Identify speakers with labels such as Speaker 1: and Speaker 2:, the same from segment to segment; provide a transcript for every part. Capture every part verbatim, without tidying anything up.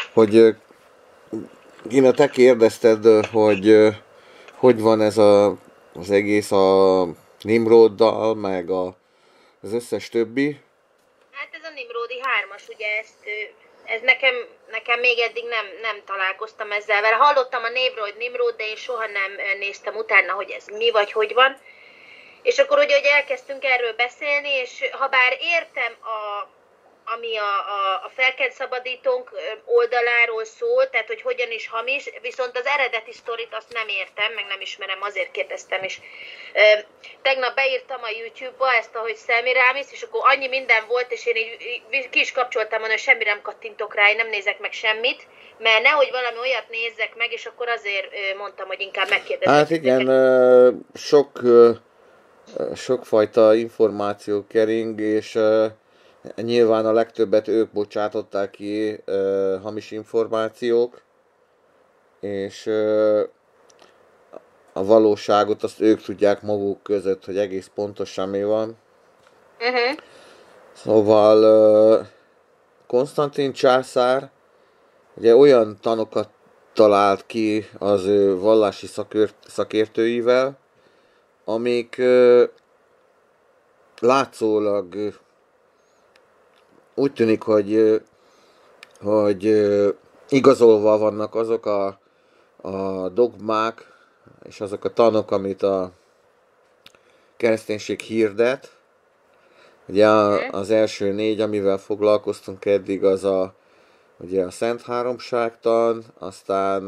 Speaker 1: hogy Gina, te kérdezted, hogy hogy van ez a, az egész a Nimroddal, meg a, az összes többi.
Speaker 2: Hát ez a Nimrodi hármas, ugye ezt, ez nekem, nekem még eddig nem, nem találkoztam ezzel, mert hallottam a névről, hogy Nimrod, de én soha nem néztem utána, hogy ez mi vagy hogy van. És akkor ugye, hogy elkezdtünk erről beszélni, és ha bár értem a ami a, a, a felkent szabadítónk oldaláról szól, tehát hogy hogyan is hamis, viszont az eredeti sztorit azt nem értem, meg nem ismerem, azért kérdeztem is. E, tegnap beírtam a YouTube-ba ezt, ahogy Szemiramis, és akkor annyi minden volt, és én így ki is kapcsoltam, hogy semmi nem kattintok rá, én nem nézek meg semmit, mert nehogy valami olyat nézzek meg, és akkor azért mondtam, hogy inkább megkérdezem.
Speaker 1: Hát igen, sok, sokfajta információ kering, és nyilván a legtöbbet ők bocsátották ki, uh, hamis információk, és uh, a valóságot azt ők tudják maguk között, hogy egész pontosan mi van.
Speaker 2: Uh-huh.
Speaker 1: Szóval uh, Konstantin császár ugye olyan tanokat talált ki az ő vallási szakért, szakértőivel, amik uh, látszólag uh, úgy tűnik, hogy, hogy igazolva vannak azok a, a dogmák és azok a tanok, amit a kereszténység hirdet. Ugye az első négy, amivel foglalkoztunk eddig, az a, ugye a Szent Háromságtan, aztán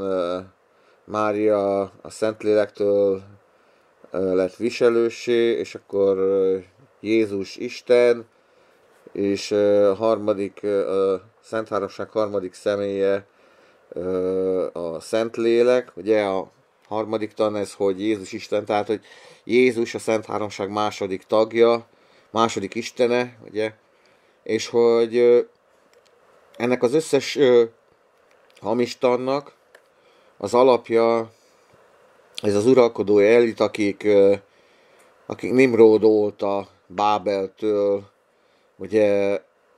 Speaker 1: Mária a Szentlélektől lett viselőssé, és akkor Jézus Isten, és a harmadik, a Szent Háromság harmadik személye a Szentlélek. Ugye a harmadik tan ez, hogy Jézus Isten, tehát hogy Jézus a Szent Háromság második tagja, második istene, ugye, és hogy ennek az összes hamis tannak az alapja ez az uralkodó elit, akik, akik Nimród óta Bábeltől ugye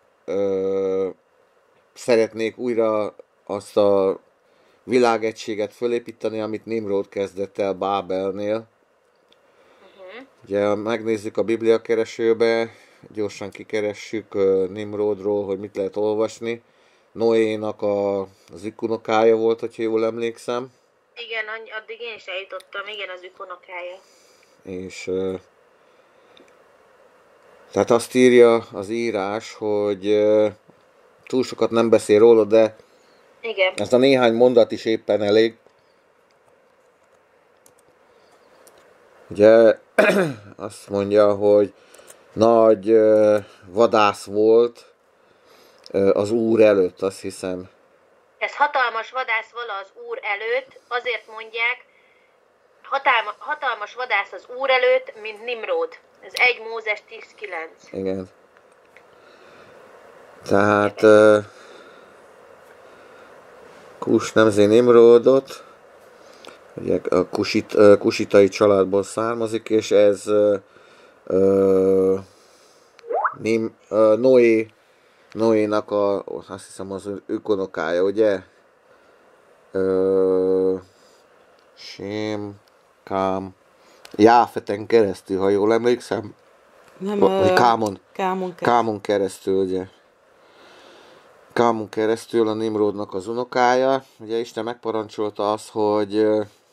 Speaker 1: ö, szeretnék újra azt a világegységet fölépíteni, amit Nimród kezdett el Bábelnél. Uh-huh. Ugye megnézzük a Biblia keresőbe, gyorsan kikeressük uh, Nimródról, hogy mit lehet olvasni. Noénak a, az ükunokája volt, hogyha jól emlékszem.
Speaker 2: Igen, addig én is eljutottam, igen, az ükunokája.
Speaker 1: És... Uh, Tehát azt írja az írás, hogy uh, túl sokat nem beszél róla, de
Speaker 2: igen.
Speaker 1: ez a néhány mondat is éppen elég. Ugye azt mondja, hogy nagy uh, vadász volt uh, az Úr előtt, azt hiszem.
Speaker 2: Ez hatalmas vadász vala az Úr előtt, azért mondják, hatalma, hatalmas vadász az Úr előtt, mint Nimród. Ez egy Mózes tíz kilenc.
Speaker 1: Igen. Tehát uh, Kus nemzi Nimródot, ugye a kusit, uh, kusitai családból származik, és ez uh, uh, Nim, uh, Noé, Noénak a, azt hiszem az ükunokája, ugye? Uh, Sém, Kám, Jáfeten keresztül, ha jól emlékszem.
Speaker 3: Nem,
Speaker 1: Vagy Kámon.
Speaker 3: Kámon keresztül.
Speaker 1: Kámon keresztül, ugye. Kámon keresztül a Nimródnak az unokája. Ugye Isten megparancsolta azt, hogy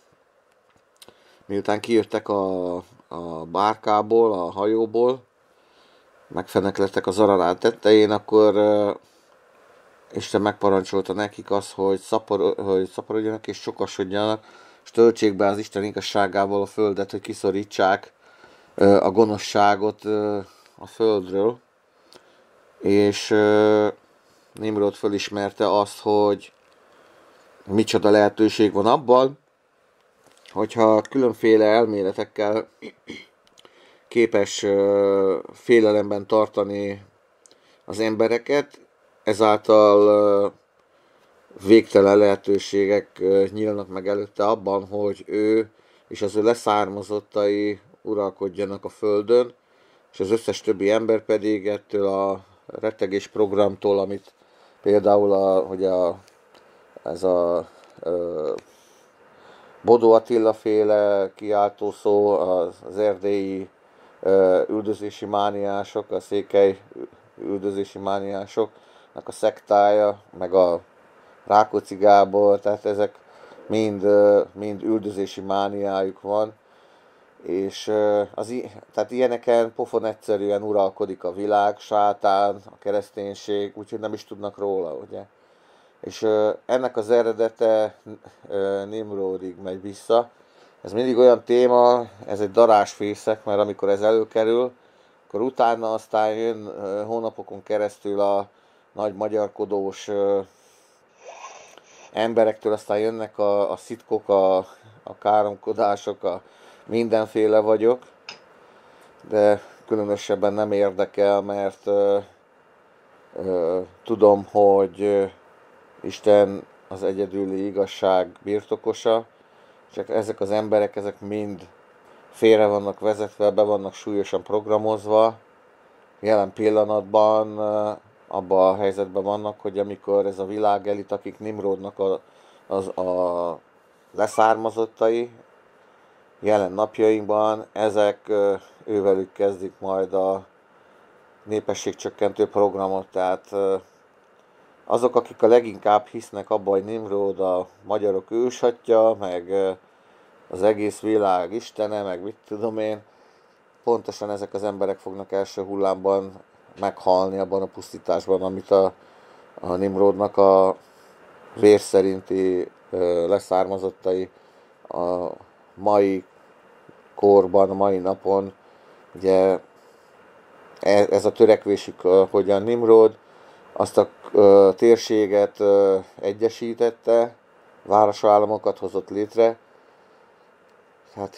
Speaker 1: miután kijöttek a, a bárkából, a hajóból, megfeneklettek az Ararát tetején, akkor uh, Isten megparancsolta nekik azt, hogy, szapor, hogy szaporodjanak és sokasodjanak, és töltsék be az Isten igazságával a földet, hogy kiszorítsák uh, a gonoszságot uh, a földről. És uh, Nimród fölismerte azt, hogy micsoda lehetőség van abban, hogyha különféle elméletekkel képes uh, félelemben tartani az embereket, ezáltal uh, végtelen lehetőségek uh, nyílnak meg előtte abban, hogy ő és az ő leszármazottai uralkodjanak a földön, és az összes többi ember pedig ettől a rettegés programtól, amit például a, hogy a ez a ö, Bodó Attila féle kiáltó szó, az, az erdélyi ö, üldözési mániások, a székely üldözési mániásoknak a szektája, meg a Rákóczi Gábor, tehát ezek mind, mind üldözési mániájuk van, és az, tehát ilyeneken pofon egyszerűen uralkodik a világ, sátán, a kereszténység, úgyhogy nem is tudnak róla, ugye. És ennek az eredete Nimródig megy vissza. Ez mindig olyan téma, ez egy darásfészek, mert amikor ez előkerül, akkor utána aztán jön hónapokon keresztül a nagy magyarkodós emberektől, aztán jönnek a, a szitkok, a, a káromkodások, a mindenféle vagyok, de különösebben nem érdekel, mert ö, ö, tudom, hogy ö, Isten az egyedüli igazság birtokosa, csak ezek az emberek, ezek mind félre vannak vezetve, be vannak súlyosan programozva, jelen pillanatban ö, abban a helyzetben vannak, hogy amikor ez a világelit, akik Nimrodnak a, az, a leszármazottai, jelen napjainkban, ezek ővelük kezdik majd a népességcsökkentő programot, tehát azok, akik a leginkább hisznek abban, hogy Nimród a magyarok ősatja, meg az egész világ istene, meg mit tudom én, pontosan ezek az emberek fognak első hullámban meghalni abban a pusztításban, amit a, a Nimródnak a vér szerinti leszármazottai a mai korban, a mai napon, ugye ez a törekvésük, hogy a Nimród azt a térséget egyesítette, városállamokat hozott létre, hát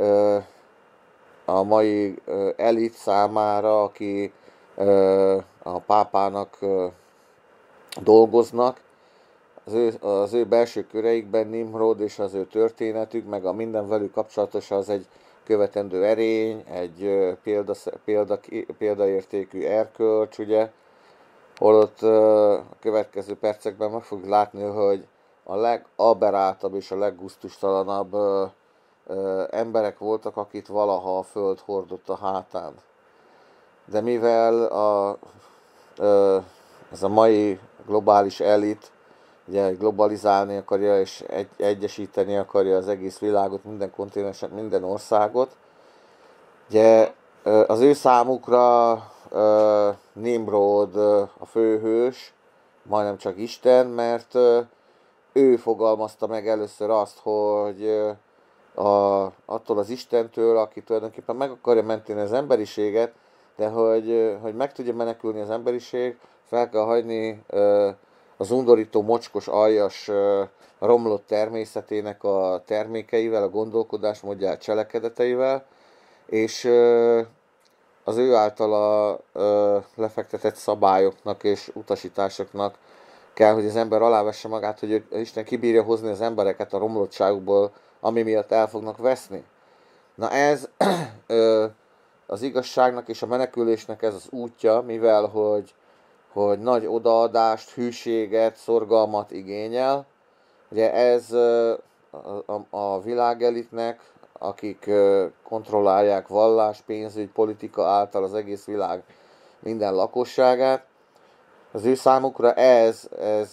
Speaker 1: a mai elit számára, aki a pápának dolgoznak, az ő, az ő belső köreikben Nimród és az ő történetük, meg a minden velük kapcsolatos, az egy követendő erény, egy példa, példa, példaértékű erkölcs, ugye, holott a következő percekben meg fogjuk látni, hogy a legaberáltabb és a leggusztustalanabb emberek voltak, akit valaha a föld hordott a hátán. De mivel a, ez a mai globális elit ugye globalizálni akarja és egy, egyesíteni akarja az egész világot, minden kontinenset, minden országot, ugye az ő számukra Nimród a főhős, majdnem csak Isten, mert ő fogalmazta meg először azt, hogy a, attól az Istentől, aki tulajdonképpen meg akarja menteni az emberiséget, de hogy, hogy meg tudja menekülni az emberiség, fel kell hagyni az undorító, mocskos, aljas, romlott természetének a termékeivel, a gondolkodásmódját, cselekedeteivel, és az ő általa lefektetett szabályoknak és utasításoknak kell, hogy az ember alávesse magát, hogy Isten kibírja hozni az embereket a romlottságukból, ami miatt el fognak veszni. Na ez az igazságnak és a menekülésnek ez az útja, mivel hogy, hogy nagy odaadást, hűséget, szorgalmat igényel. Ugye ez a, a, a világelitnek, akik kontrollálják vallás, pénzügy, politika által az egész világ minden lakosságát, az ő számukra ez, ez,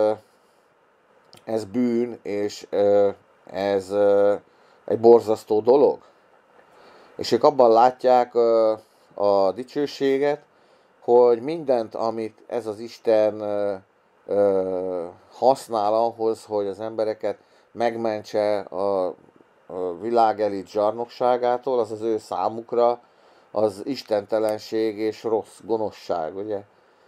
Speaker 1: ez bűn, és ez egy borzasztó dolog. És ők abban látják a dicsőséget, hogy mindent, amit ez az Isten használ ahhoz, hogy az embereket megmentse a világelit zsarnokságától, az az ő számukra az istentelenség és rossz, gonoszság, ugye?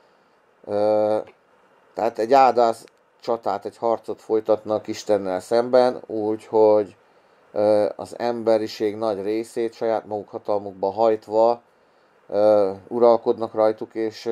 Speaker 1: Tehát egy áldás csatát, egy harcot folytatnak Istennel szemben, úgy, hogy az emberiség nagy részét saját maguk hatalmukba hajtva uralkodnak rajtuk, és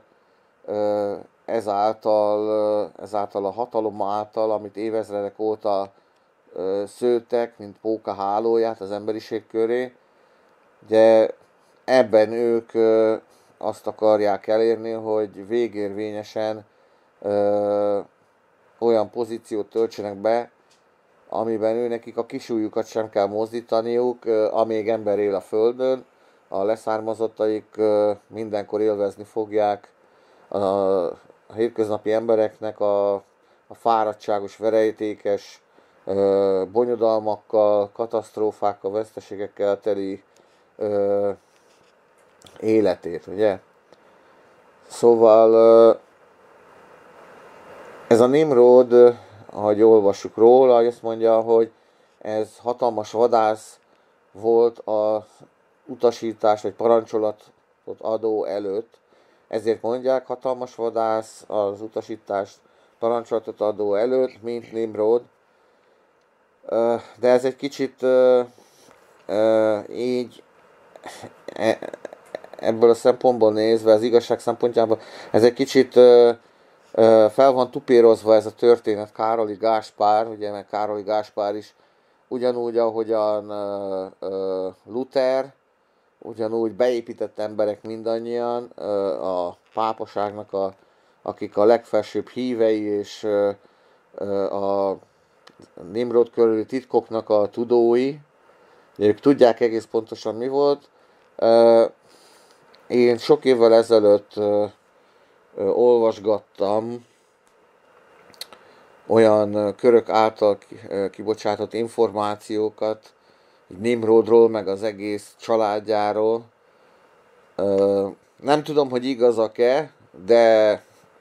Speaker 1: ezáltal, ezáltal a hatalom által, amit évezredek óta szőttek, mint póka hálóját az emberiség köré, ugye ebben ők azt akarják elérni, hogy végérvényesen olyan pozíciót töltsenek be, amiben ő nekik a kisújukat sem kell mozdítaniuk, amíg ember él a földön, a leszármazottaik mindenkor élvezni fogják a, a hétköznapi embereknek a, a fáradtságos, verejtékes, bonyodalmakkal, katasztrófákkal, veszteségekkel teli ö, életét, ugye? Szóval ö, ez a Nimród, ahogy olvassuk róla, azt mondja, hogy ez hatalmas vadász volt az utasítás vagy parancsolatot adó előtt. Ezért mondják hatalmas vadász az utasítást parancsolatot adó előtt, mint Nimród. De ez egy kicsit így ebből a szempontból nézve, az igazság szempontjából, ez egy kicsit fel van tupírozva ez a történet Károli Gáspár, ugye, mert Károli Gáspár is ugyanúgy, ahogyan Luther, ugyanúgy beépített emberek mindannyian a pápaságnak, a, akik a legfelsőbb hívei és a Nimród körüli titkoknak a tudói. Ők tudják egész pontosan mi volt. Én sok évvel ezelőtt olvasgattam olyan körök által kibocsátott információkat Nimródról, meg az egész családjáról. Nem tudom, hogy igazak-e, de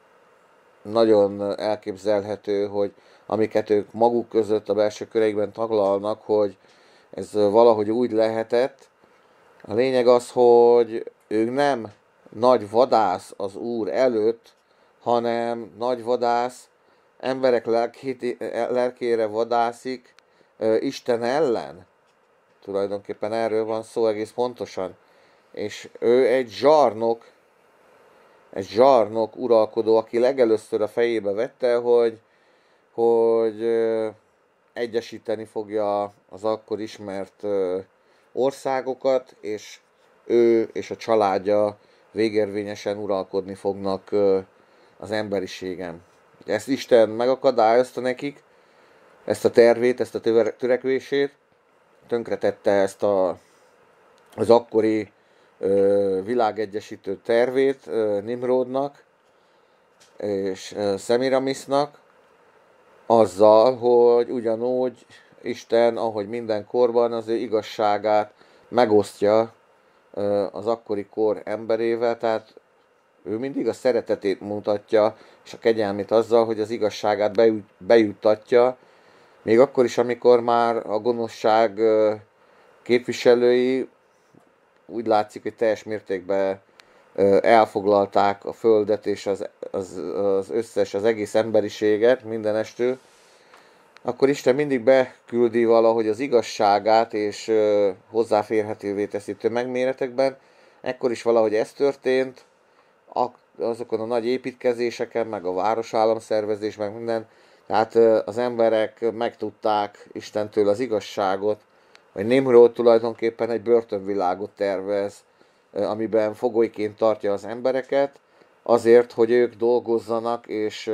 Speaker 1: nagyon elképzelhető, hogy amiket ők maguk között a belső köreikben taglalnak, hogy ez valahogy úgy lehetett. A lényeg az, hogy ők nem nagy vadász az Úr előtt, hanem nagy vadász emberek lelkét, lelkére vadászik Isten ellen. Tulajdonképpen erről van szó egész pontosan. És ő egy zsarnok, egy zsarnok uralkodó, aki legelőször a fejébe vette, hogy, hogy egyesíteni fogja az akkor ismert országokat, és ő és a családja végérvényesen uralkodni fognak az emberiségen. Ezt Isten megakadályozta nekik, ezt a tervét, ezt a törekvését, tönkretette ezt a, az akkori ö, világegyesítő tervét ö, Nimródnak és ö, Szemiramisnak, azzal, hogy ugyanúgy Isten, ahogy minden korban, az ő igazságát megosztja ö, az akkori kor emberével, tehát ő mindig a szeretetét mutatja, és a kegyelmét azzal, hogy az igazságát bejuttatja, még akkor is, amikor már a gonoszság képviselői úgy látszik, hogy teljes mértékben elfoglalták a földet és az, az, az összes, az egész emberiséget mindenestől, akkor Isten mindig beküldi valahogy az igazságát, és hozzáférhetővé teszi tömegméretekben. Ekkor is valahogy ez történt, azokon a nagy építkezéseken, meg a városállamszervezés, meg minden. Tehát az emberek megtudták Istentől az igazságot, hogy Nimród tulajdonképpen egy börtönvilágot tervez, amiben fogolyként tartja az embereket, azért, hogy ők dolgozzanak, és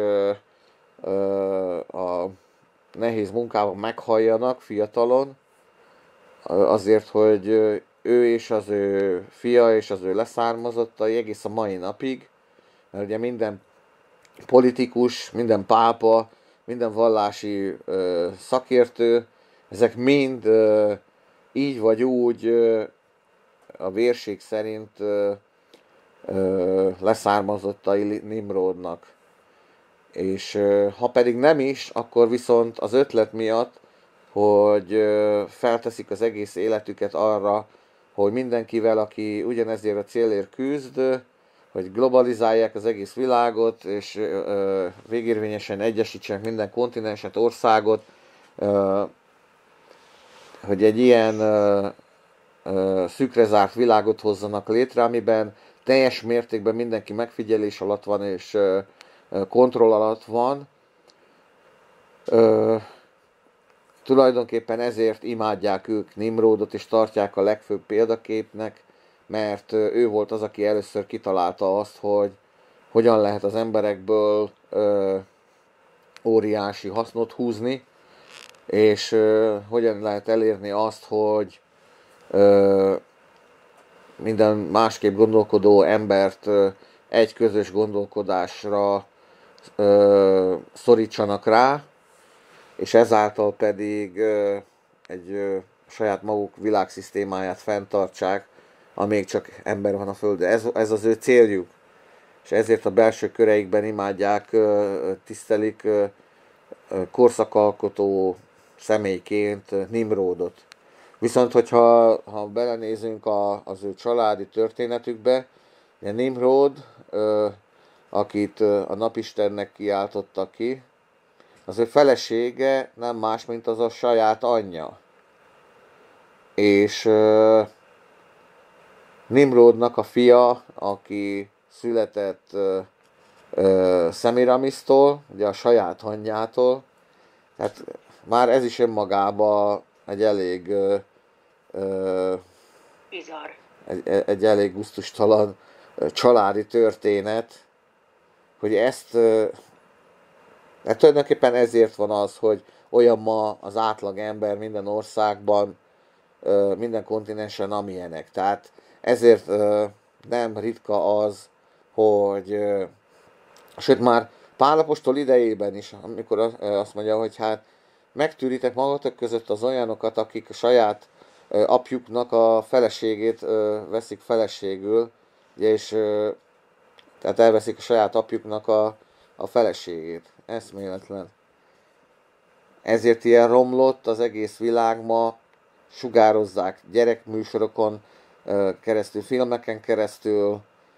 Speaker 1: a nehéz munkában meghalljanak fiatalon, azért, hogy ő és az ő fia és az ő leszármazottai egész a mai napig, mert ugye minden politikus, minden pápa, minden vallási ö, szakértő, ezek mind ö, így vagy úgy ö, a vérség szerint ö, ö, leszármazottai Nimródnak. És ö, ha pedig nem is, akkor viszont az ötlet miatt, hogy ö, felteszik az egész életüket arra, hogy mindenkivel, aki ugyanezért a célért küzd, hogy globalizálják az egész világot, és ö, végérvényesen egyesítsenek minden kontinenset, országot, ö, hogy egy ilyen ö, ö, szűkre zárt világot hozzanak létre, amiben teljes mértékben mindenki megfigyelés alatt van, és ö, kontroll alatt van. Ö, tulajdonképpen ezért imádják ők Nimródot, és tartják a legfőbb példaképnek, mert ő volt az, aki először kitalálta azt, hogy hogyan lehet az emberekből ö, óriási hasznot húzni, és ö, hogyan lehet elérni azt, hogy ö, minden másképp gondolkodó embert ö, egy közös gondolkodásra ö, szorítsanak rá, és ezáltal pedig ö, egy ö, saját maguk világszisztémáját fenntartsák, amíg csak ember van a Földön. Ez, ez az ő céljuk. És ezért a belső köreikben imádják, tisztelik korszakalkotó személyként Nimrodot. Viszont, hogyha ha belenézünk a, az ő családi történetükbe, Nimrod, akit a napistennek kiáltotta ki, az ő felesége nem más, mint az a saját anyja. És Nimrodnak a fia, aki született uh, uh, Szemiramisztól, ugye a saját anyjától, tehát már ez is önmagában egy elég uh, uh,
Speaker 2: bizarr.
Speaker 1: Egy, egy elég gusztustalan uh, családi történet, hogy ezt uh, hát tulajdonképpen ezért van az, hogy olyan ma az átlag ember minden országban, uh, minden kontinensen, amilyenek. Tehát ezért uh, nem ritka az, hogy, sőt már Pál apostol idejében is, amikor azt mondja, hogy hát megtűritek magatok között az olyanokat, akik a saját apjuknak a feleségét veszik feleségül, és tehát elveszik a saját apjuknak a, a feleségét. Eszméletlen. Ezért ilyen romlott az egész világ ma, sugározzák gyerekműsorokon keresztül, filmeken keresztül.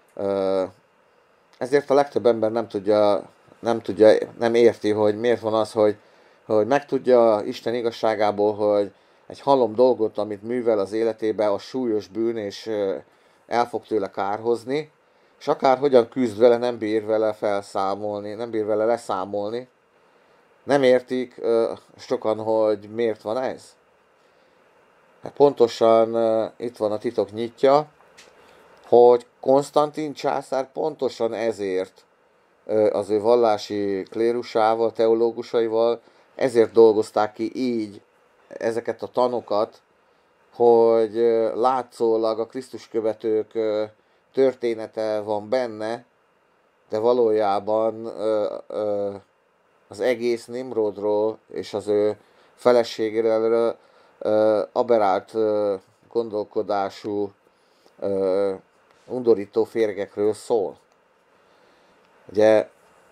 Speaker 1: Ezért a legtöbb ember nem tudja, nem tudja, nem érti, hogy miért van az, hogy, hogy megtudja Isten igazságából, hogy egy halom dolgot, amit művel az életébe, a súlyos bűn, és el fog tőle kárhozni, és akár hogyan küzd vele, nem bír vele felszámolni, nem bír vele leszámolni. Nem értik sokan, hogy miért van ez. Pontosan itt van a titok nyitja, hogy Konstantin császár pontosan ezért az ő vallási klérusával, teológusaival, ezért dolgozták ki így ezeket a tanokat, hogy látszólag a Krisztus követők története van benne, de valójában az egész Nimrodról és az ő feleségéről aberált gondolkodású, undorító férgekről szól. Ugye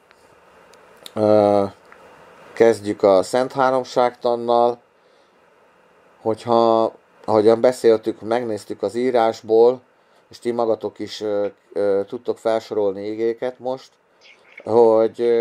Speaker 1: kezdjük a Szent Háromságtannal, hogyha, ahogyan beszéltük, megnéztük az írásból, és ti magatok is tudtok felsorolni igéket most, hogy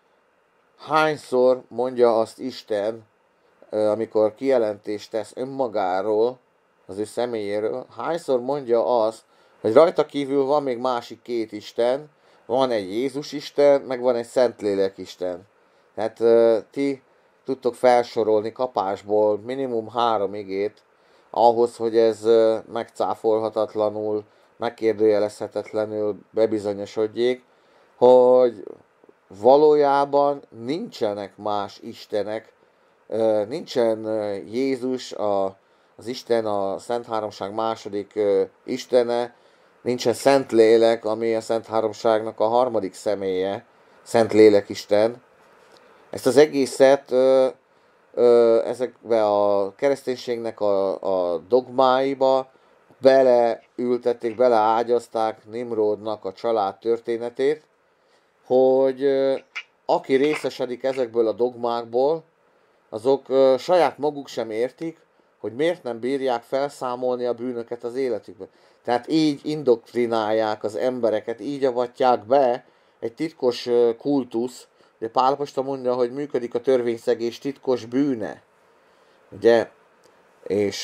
Speaker 1: hányszor mondja azt Isten, amikor kijelentést tesz önmagáról, az ő személyéről, hányszor mondja azt, hogy rajta kívül van még másik két Isten, van egy Jézus Isten, meg van egy Szentlélek Isten. Tehát uh, ti tudtok felsorolni kapásból minimum három igét, ahhoz, hogy ez uh, megcáfolhatatlanul, megkérdőjelezhetetlenül bebizonyosodjék, hogy valójában nincsenek más istenek, uh, nincsen uh, Jézus, a, az Isten, a Szent Háromság második uh, istene, nincsen Szentlélek, ami a Szent Háromságnak a harmadik személye, Szentlélek Isten. Ezt az egészet ö, ö, ezekbe a kereszténységnek a, a dogmáiba beleültették, beleágyazták Nimrodnak a család történetét, hogy ö, aki részesedik ezekből a dogmákból, azok ö, saját maguk sem értik, hogy miért nem bírják felszámolni a bűnöket az életükben. Tehát így indoktrinálják az embereket, így avatják be egy titkos kultusz. Ugye Pál apostol mondja, hogy működik a törvényszegés titkos bűne. Ugye? És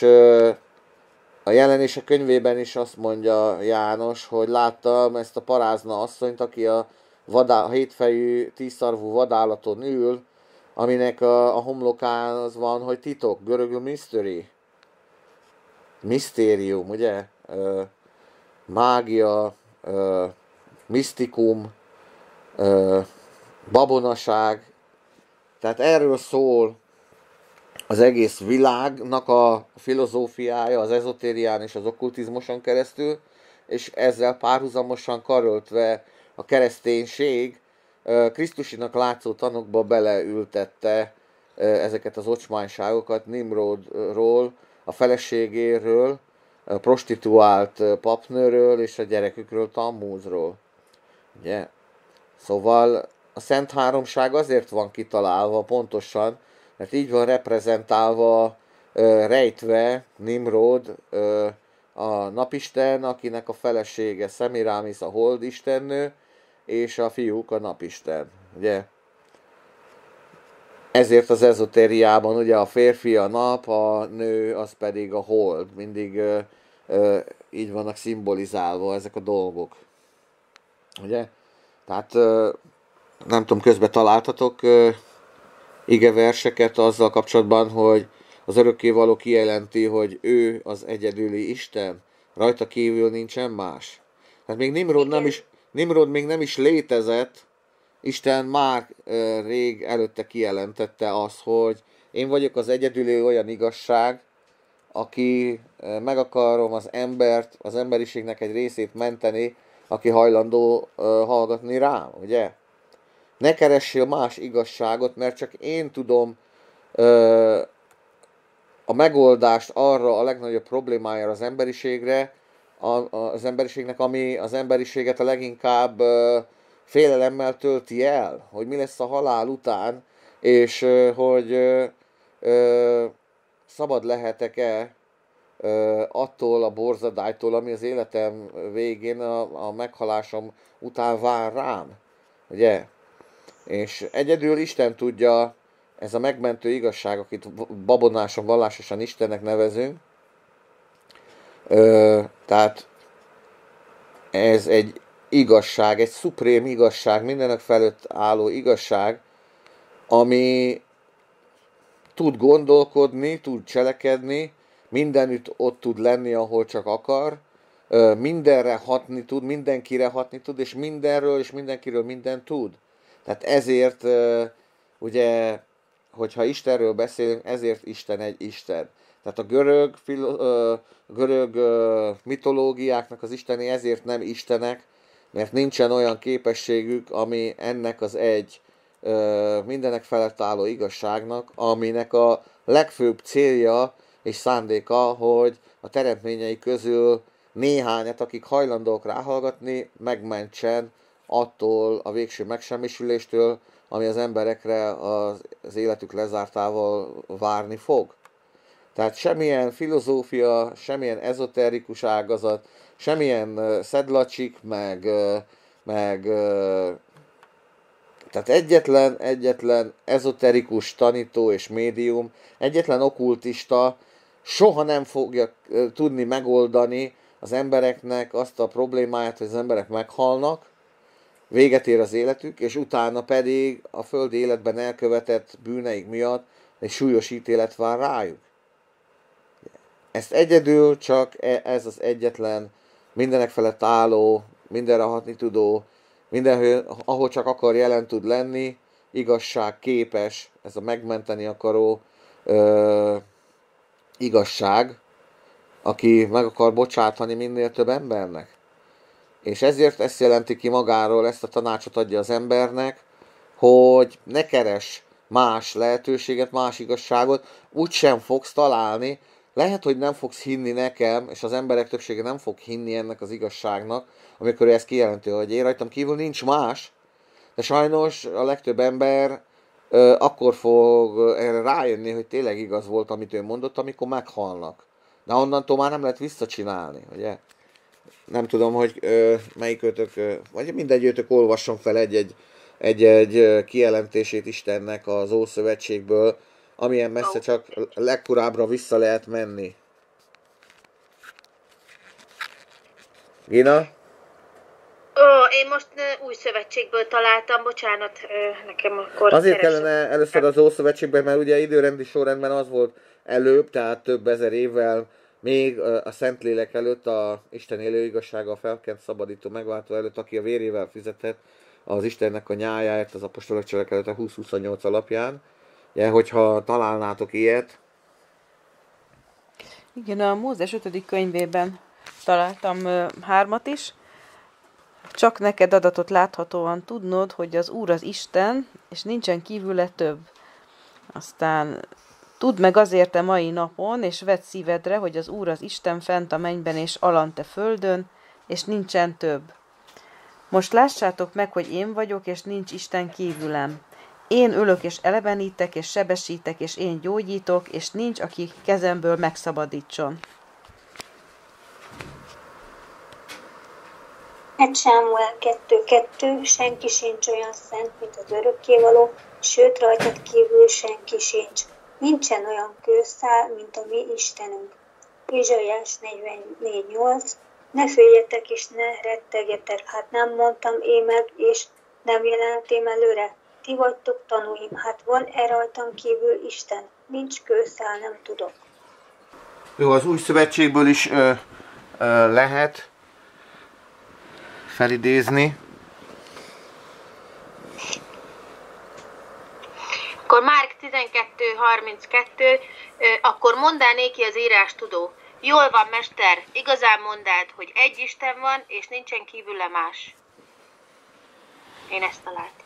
Speaker 1: a Jelenések könyvében is azt mondja János, hogy láttam ezt a parázna asszonyt, aki a, vadá, a hétfejű, tízszarvú vadállaton ül, aminek a, a homlokán az van, hogy titok, görögül mystery. Misztérium, ugye? Ö, mágia, ö, misztikum, ö, babonaság, Tehát erről szól az egész világnak a filozófiája, az ezotérián és az okkultizmuson keresztül, és ezzel párhuzamosan karöltve a kereszténység Krisztusinak látszó tanokba beleültette ezeket az ocsmányságokat Nimrodról, a feleségéről, a prostituált papnőről és a gyerekükről, Tammuzról. Ugye? Szóval a Szent Háromság azért van kitalálva pontosan, mert így van reprezentálva, rejtve Nimrod, a napisten, akinek a felesége Szemirámisz a holdistennő, és a fiúk a napisten. Ugye? Ezért az ezotériában ugye a férfi a nap, a nő az pedig a hold. Mindig ö, ö, így vannak szimbolizálva ezek a dolgok. Ugye? Tehát ö, nem tudom, közben találtatok ö, igeverseket azzal kapcsolatban, hogy az örökkévaló kijelenti, hogy ő az egyedüli Isten, rajta kívül nincsen más. Tehát még Nimrod, nem is, Nimrod még nem is létezett, Isten már uh, rég előtte kijelentette azt, hogy én vagyok az egyedüli olyan igazság, aki uh, meg akarom az embert, az emberiségnek egy részét menteni, aki hajlandó uh, hallgatni rám, ugye? Ne keressél más igazságot, mert csak én tudom uh, a megoldást arra a legnagyobb problémájára az emberiségre, a, az emberiségnek, ami az emberiséget a leginkább uh, félelemmel tölti el, hogy mi lesz a halál után, és uh, hogy uh, uh, szabad lehetek-e uh, attól a borzadálytól, ami az életem végén, a, a meghalásom után vár rám. Ugye? És egyedül Isten tudja, ez a megmentő igazság, akit babonáson, vallásosan Istennek nevezünk. Ö, tehát ez egy igazság, egy szuprém igazság, mindenek felett álló igazság, ami tud gondolkodni, tud cselekedni, mindenütt ott tud lenni, ahol csak akar, ö, mindenre hatni tud, mindenkire hatni tud, és mindenről és mindenkiről mindent tud. Tehát ezért, ö, ugye, hogyha Istenről beszélünk, ezért Isten egy Isten. Tehát a görög, filo, ö, görög ö, mitológiáknak az isteni ezért nem istenek, mert nincsen olyan képességük, ami ennek az egy ö, mindenek felett álló igazságnak, aminek a legfőbb célja és szándéka, hogy a teremtményei közül néhányat, akik hajlandók ráhallgatni, megmentsen attól a végső megsemmisüléstől, ami az emberekre az, az életük lezártával várni fog. Tehát semmilyen filozófia, semmilyen ezoterikus ágazat, semmilyen uh, szedlacsik, meg, uh, meg uh, tehát egyetlen, egyetlen ezoterikus tanító és médium, egyetlen okkultista soha nem fogja uh, tudni megoldani az embereknek azt a problémáját, hogy az emberek meghalnak, véget ér az életük, és utána pedig a földi életben elkövetett bűneik miatt egy súlyos ítélet vár rájuk. Ezt egyedül csak ez az egyetlen, mindenek felett álló, mindenre hatni tudó, mindenhol, ahol csak akar, jelen tud lenni, igazság képes, ez a megmenteni akaró ö, igazság, aki meg akar bocsátani minél több embernek. És ezért ezt jelenti ki magáról, ezt a tanácsot adja az embernek, hogy ne keres más lehetőséget, más igazságot, úgysem fogsz találni. Lehet, hogy nem fogsz hinni nekem, és az emberek többsége nem fog hinni ennek az igazságnak, amikor ezt kijelenti, hogy én rajtam kívül nincs más, de sajnos a legtöbb ember ö, akkor fog erre rájönni, hogy tényleg igaz volt, amit ő mondott, amikor meghalnak. De onnantól már nem lehet visszacsinálni, ugye? Nem tudom, hogy ö, melyikőtök, ö, vagy mindegyőtök olvasson fel egy-egy, egy-egy kijelentését Istennek az Ószövetségből, amilyen messze csak legkorábbra vissza lehet menni. Gina?
Speaker 2: Ó, én most új szövetségből találtam, bocsánat, nekem akkor
Speaker 1: Azért
Speaker 2: keresem.
Speaker 1: kellene először az Ószövetségben, mert ugye időrendi sorrendben az volt előbb, tehát több ezer évvel, még a Szentlélek előtt, a Isten élő igazsága, a felkent szabadító megváltó előtt, aki a vérével fizetett, az Istennek a nyájáért az apostolok cselekedete húsz huszonnyolc alapján. Ugye, hogyha találnátok ilyet.
Speaker 3: Igen, a Mózes ötödik könyvében találtam ö, hármat is. Csak neked adatot láthatóan tudnod, hogy az Úr az Isten, és nincsen kívüle több. Aztán tudd meg azért a mai napon, és vedd szívedre, hogy az Úr az Isten fent a mennyben és alant a földön, és nincsen több. Most lássátok meg, hogy én vagyok, és nincs Isten kívülem. Én ölök és elevenítek, és sebesítek, és én gyógyítok, és nincs, aki kezemből megszabadítson.
Speaker 4: egy Sámuel kettő kettő, senki sincs olyan szent, mint az örökkévaló, sőt rajtad kívül senki sincs. Nincsen olyan kőszál, mint a mi Istenünk. Izsaiás negyvennégy nyolc. Ne féljetek és ne rettegjetek, hát nem mondtam én meg, és nem jelentem előre. Ti vagytok tanúim, hát van-e rajtam kívül Isten? Nincs kőszál, nem tudok.
Speaker 1: Jó, az új szövetségből is ö, ö, lehet felidézni.
Speaker 2: Akkor Márk tizenkettő harminckettő, akkor mondd el néki az írás tudó. Jól van, mester, igazán mondd, hogy egy Isten van, és nincsen kívüle más. Én ezt találtam.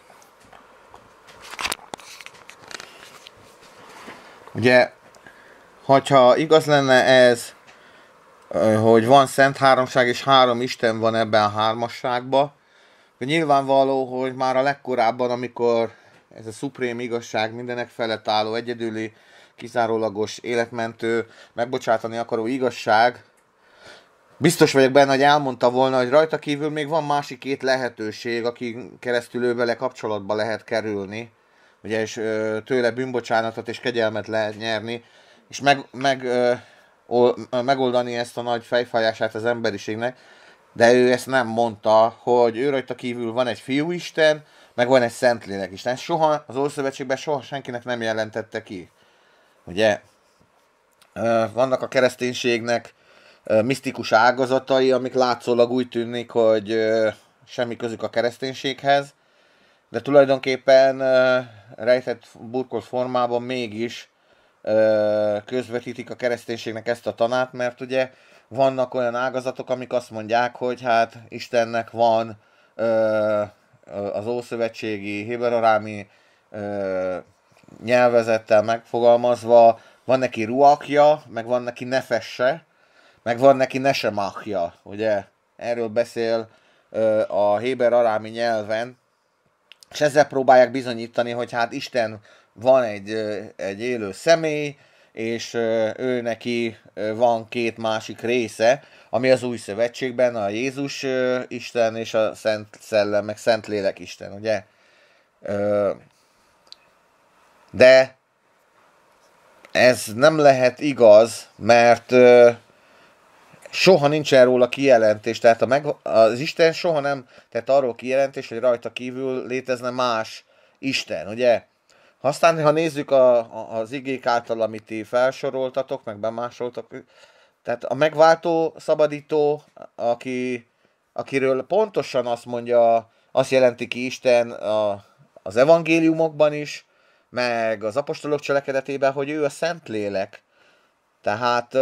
Speaker 1: Ugye, hogyha igaz lenne ez, hogy van szent háromság, és három Isten van ebben a hármasságban, akkor nyilvánvaló, hogy már a legkorábban, amikor ez a szuprém igazság, mindenek felett álló, egyedüli, kizárólagos, életmentő, megbocsátani akaró igazság, biztos vagyok benne, hogy elmondta volna, hogy rajta kívül még van másik két lehetőség, aki keresztül ő vele kapcsolatba lehet kerülni, ugye, és ö, tőle bűnbocsánatot és kegyelmet lehet nyerni, és meg, meg, ö, o, megoldani ezt a nagy fejfájását az emberiségnek, de ő ezt nem mondta, hogy ő rajta kívül van egy fiúisten, meg van egy Szentlélek Isten. Ezt soha az Ószövetségben soha senkinek nem jelentette ki. Ugye? Vannak a kereszténységnek misztikus ágazatai, amik látszólag úgy tűnik, hogy semmi közük a kereszténységhez, de tulajdonképpen rejtett burkolt formában mégis közvetítik a kereszténységnek ezt a tanát, mert ugye vannak olyan ágazatok, amik azt mondják, hogy hát Istennek van az ószövetségi, héber-arámi nyelvezettel megfogalmazva, van neki ruakja, meg van neki nefesse, meg van neki nesemachja, ugye? Erről beszél a héber-arámi nyelven, és ezzel próbálják bizonyítani, hogy hát Isten van egy, egy élő személy, és ő neki van két másik része, ami az új szövetségben a Jézus Isten és a Szent Szellem, meg Szent Lélek Isten, ugye? De ez nem lehet igaz, mert soha nincsen róla kijelentés, tehát a meg, az Isten soha nem tett arról kijelentés, hogy rajta kívül létezne más Isten, ugye? Aztán, ha nézzük a, a, az igék által, amit ti felsoroltatok, meg bemásoltak, tehát a megváltó, szabadító, aki, akiről pontosan azt mondja, azt jelenti ki Isten a, az evangéliumokban is, meg az apostolok cselekedetében, hogy ő a Szentlélek. Tehát,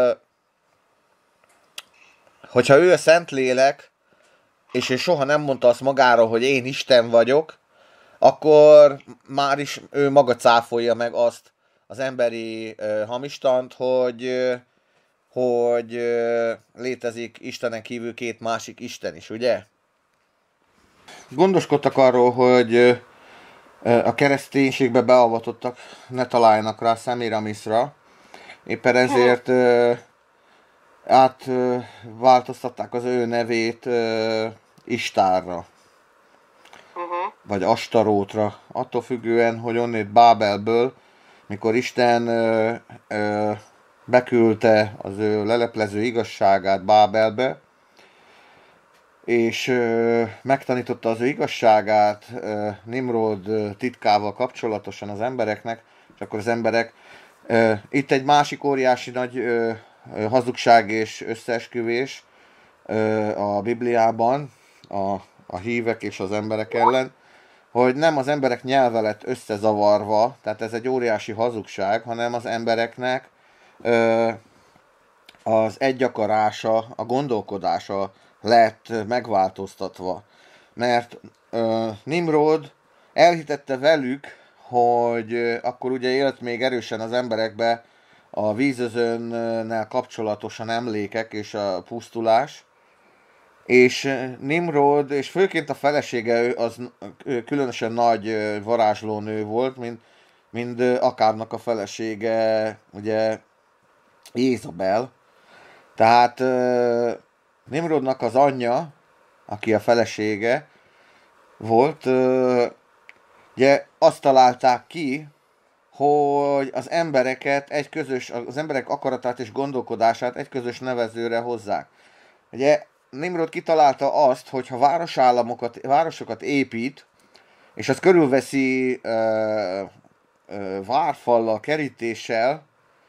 Speaker 1: hogyha ő a Szentlélek, és ő soha nem mondta azt magáról, hogy én Isten vagyok, akkor már is ő maga cáfolja meg azt az emberi uh, hamistant, hogy, uh, hogy uh, létezik Istenen kívül két másik Isten is, ugye? Gondoskodtak arról, hogy uh, a kereszténységbe beavatottak ne találjanak rá Szemiramisra, éppen ezért uh, átváltoztatták uh, az ő nevét uh, Istárra. Uh-huh. Vagy Astarótra, attól függően, hogy onnét Bábelből, mikor Isten ö, ö, beküldte az ő leleplező igazságát Bábelbe, és ö, megtanította az ő igazságát ö, Nimród titkával kapcsolatosan az embereknek, és akkor az emberek, ö, itt egy másik óriási nagy ö, ö, hazugság és összeesküvés ö, a Bibliában, a a hívek és az emberek ellen, hogy nem az emberek nyelve lett összezavarva, tehát ez egy óriási hazugság, hanem az embereknek ö, az egyakarása, a gondolkodása lett megváltoztatva. Mert ö, Nimrod elhitette velük, hogy ö, akkor ugye élt még erősen az emberekbe a vízözönnel kapcsolatosan emlékek és a pusztulás, és Nimrod, és főként a felesége az különösen nagy varázslónő volt, mint, mint Akábnak a felesége, ugye Jézabel. Tehát Nimrodnak az anyja, aki a felesége volt, ugye azt találták ki, hogy az embereket egy közös, az emberek akaratát és gondolkodását egy közös nevezőre hozzák. Ugye Nimrod kitalálta azt, hogy ha városállamokat, városokat épít, és az körülveszi ö, ö, várfallal, kerítéssel,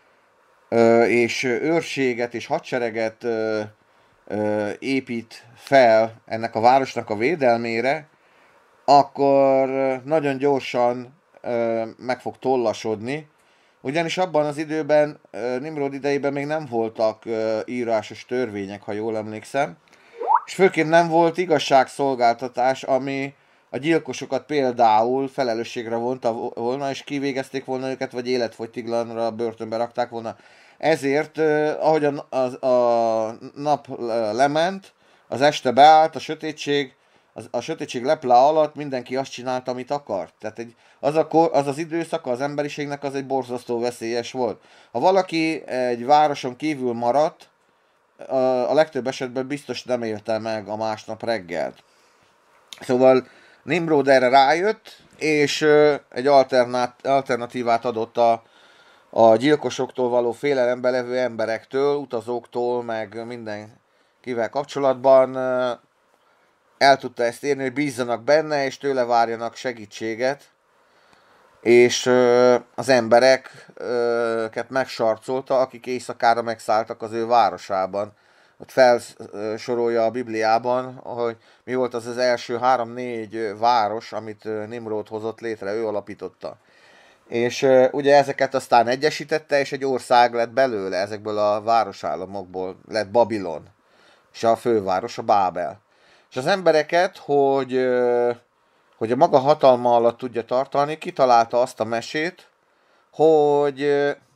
Speaker 1: ö, és őrséget és hadsereget ö, ö, épít fel ennek a városnak a védelmére, akkor nagyon gyorsan ö, meg fog tollasodni, ugyanis abban az időben, ö, Nimrod idejében még nem voltak ö, írásos törvények, ha jól emlékszem, és főként nem volt igazságszolgáltatás, ami a gyilkosokat például felelősségre vonta volna, és kivégezték volna őket, vagy életfogytiglanra börtönbe rakták volna. Ezért, eh, ahogy a, a, a nap lement, az este beállt, a sötétség, az, a sötétség leplá alatt mindenki azt csinálta, amit akart. Tehát egy, az, a kor, az az időszaka az emberiségnek az egy borzasztó veszélyes volt. Ha valaki egy városon kívül maradt, a legtöbb esetben biztos nem élte meg a másnap reggelt. Szóval Nimrod erre rájött, és egy alternát, alternatívát adott a, a gyilkosoktól való félelembe levő emberektől, utazóktól, meg mindenkivel kapcsolatban. El tudta ezt érni, hogy bízzanak benne, és tőle várjanak segítséget. És az embereket megsarcolta, akik éjszakára megszálltak az ő városában. Ott felsorolja a Bibliában, hogy mi volt az az első három-négy város, amit Nimrod hozott létre, ő alapította. És ugye ezeket aztán egyesítette, és egy ország lett belőle, ezekből a városállamokból lett Babilon, és a főváros a Bábel. És az embereket, hogy... hogy a maga hatalma alatt tudja tartani, kitalálta azt a mesét, hogy,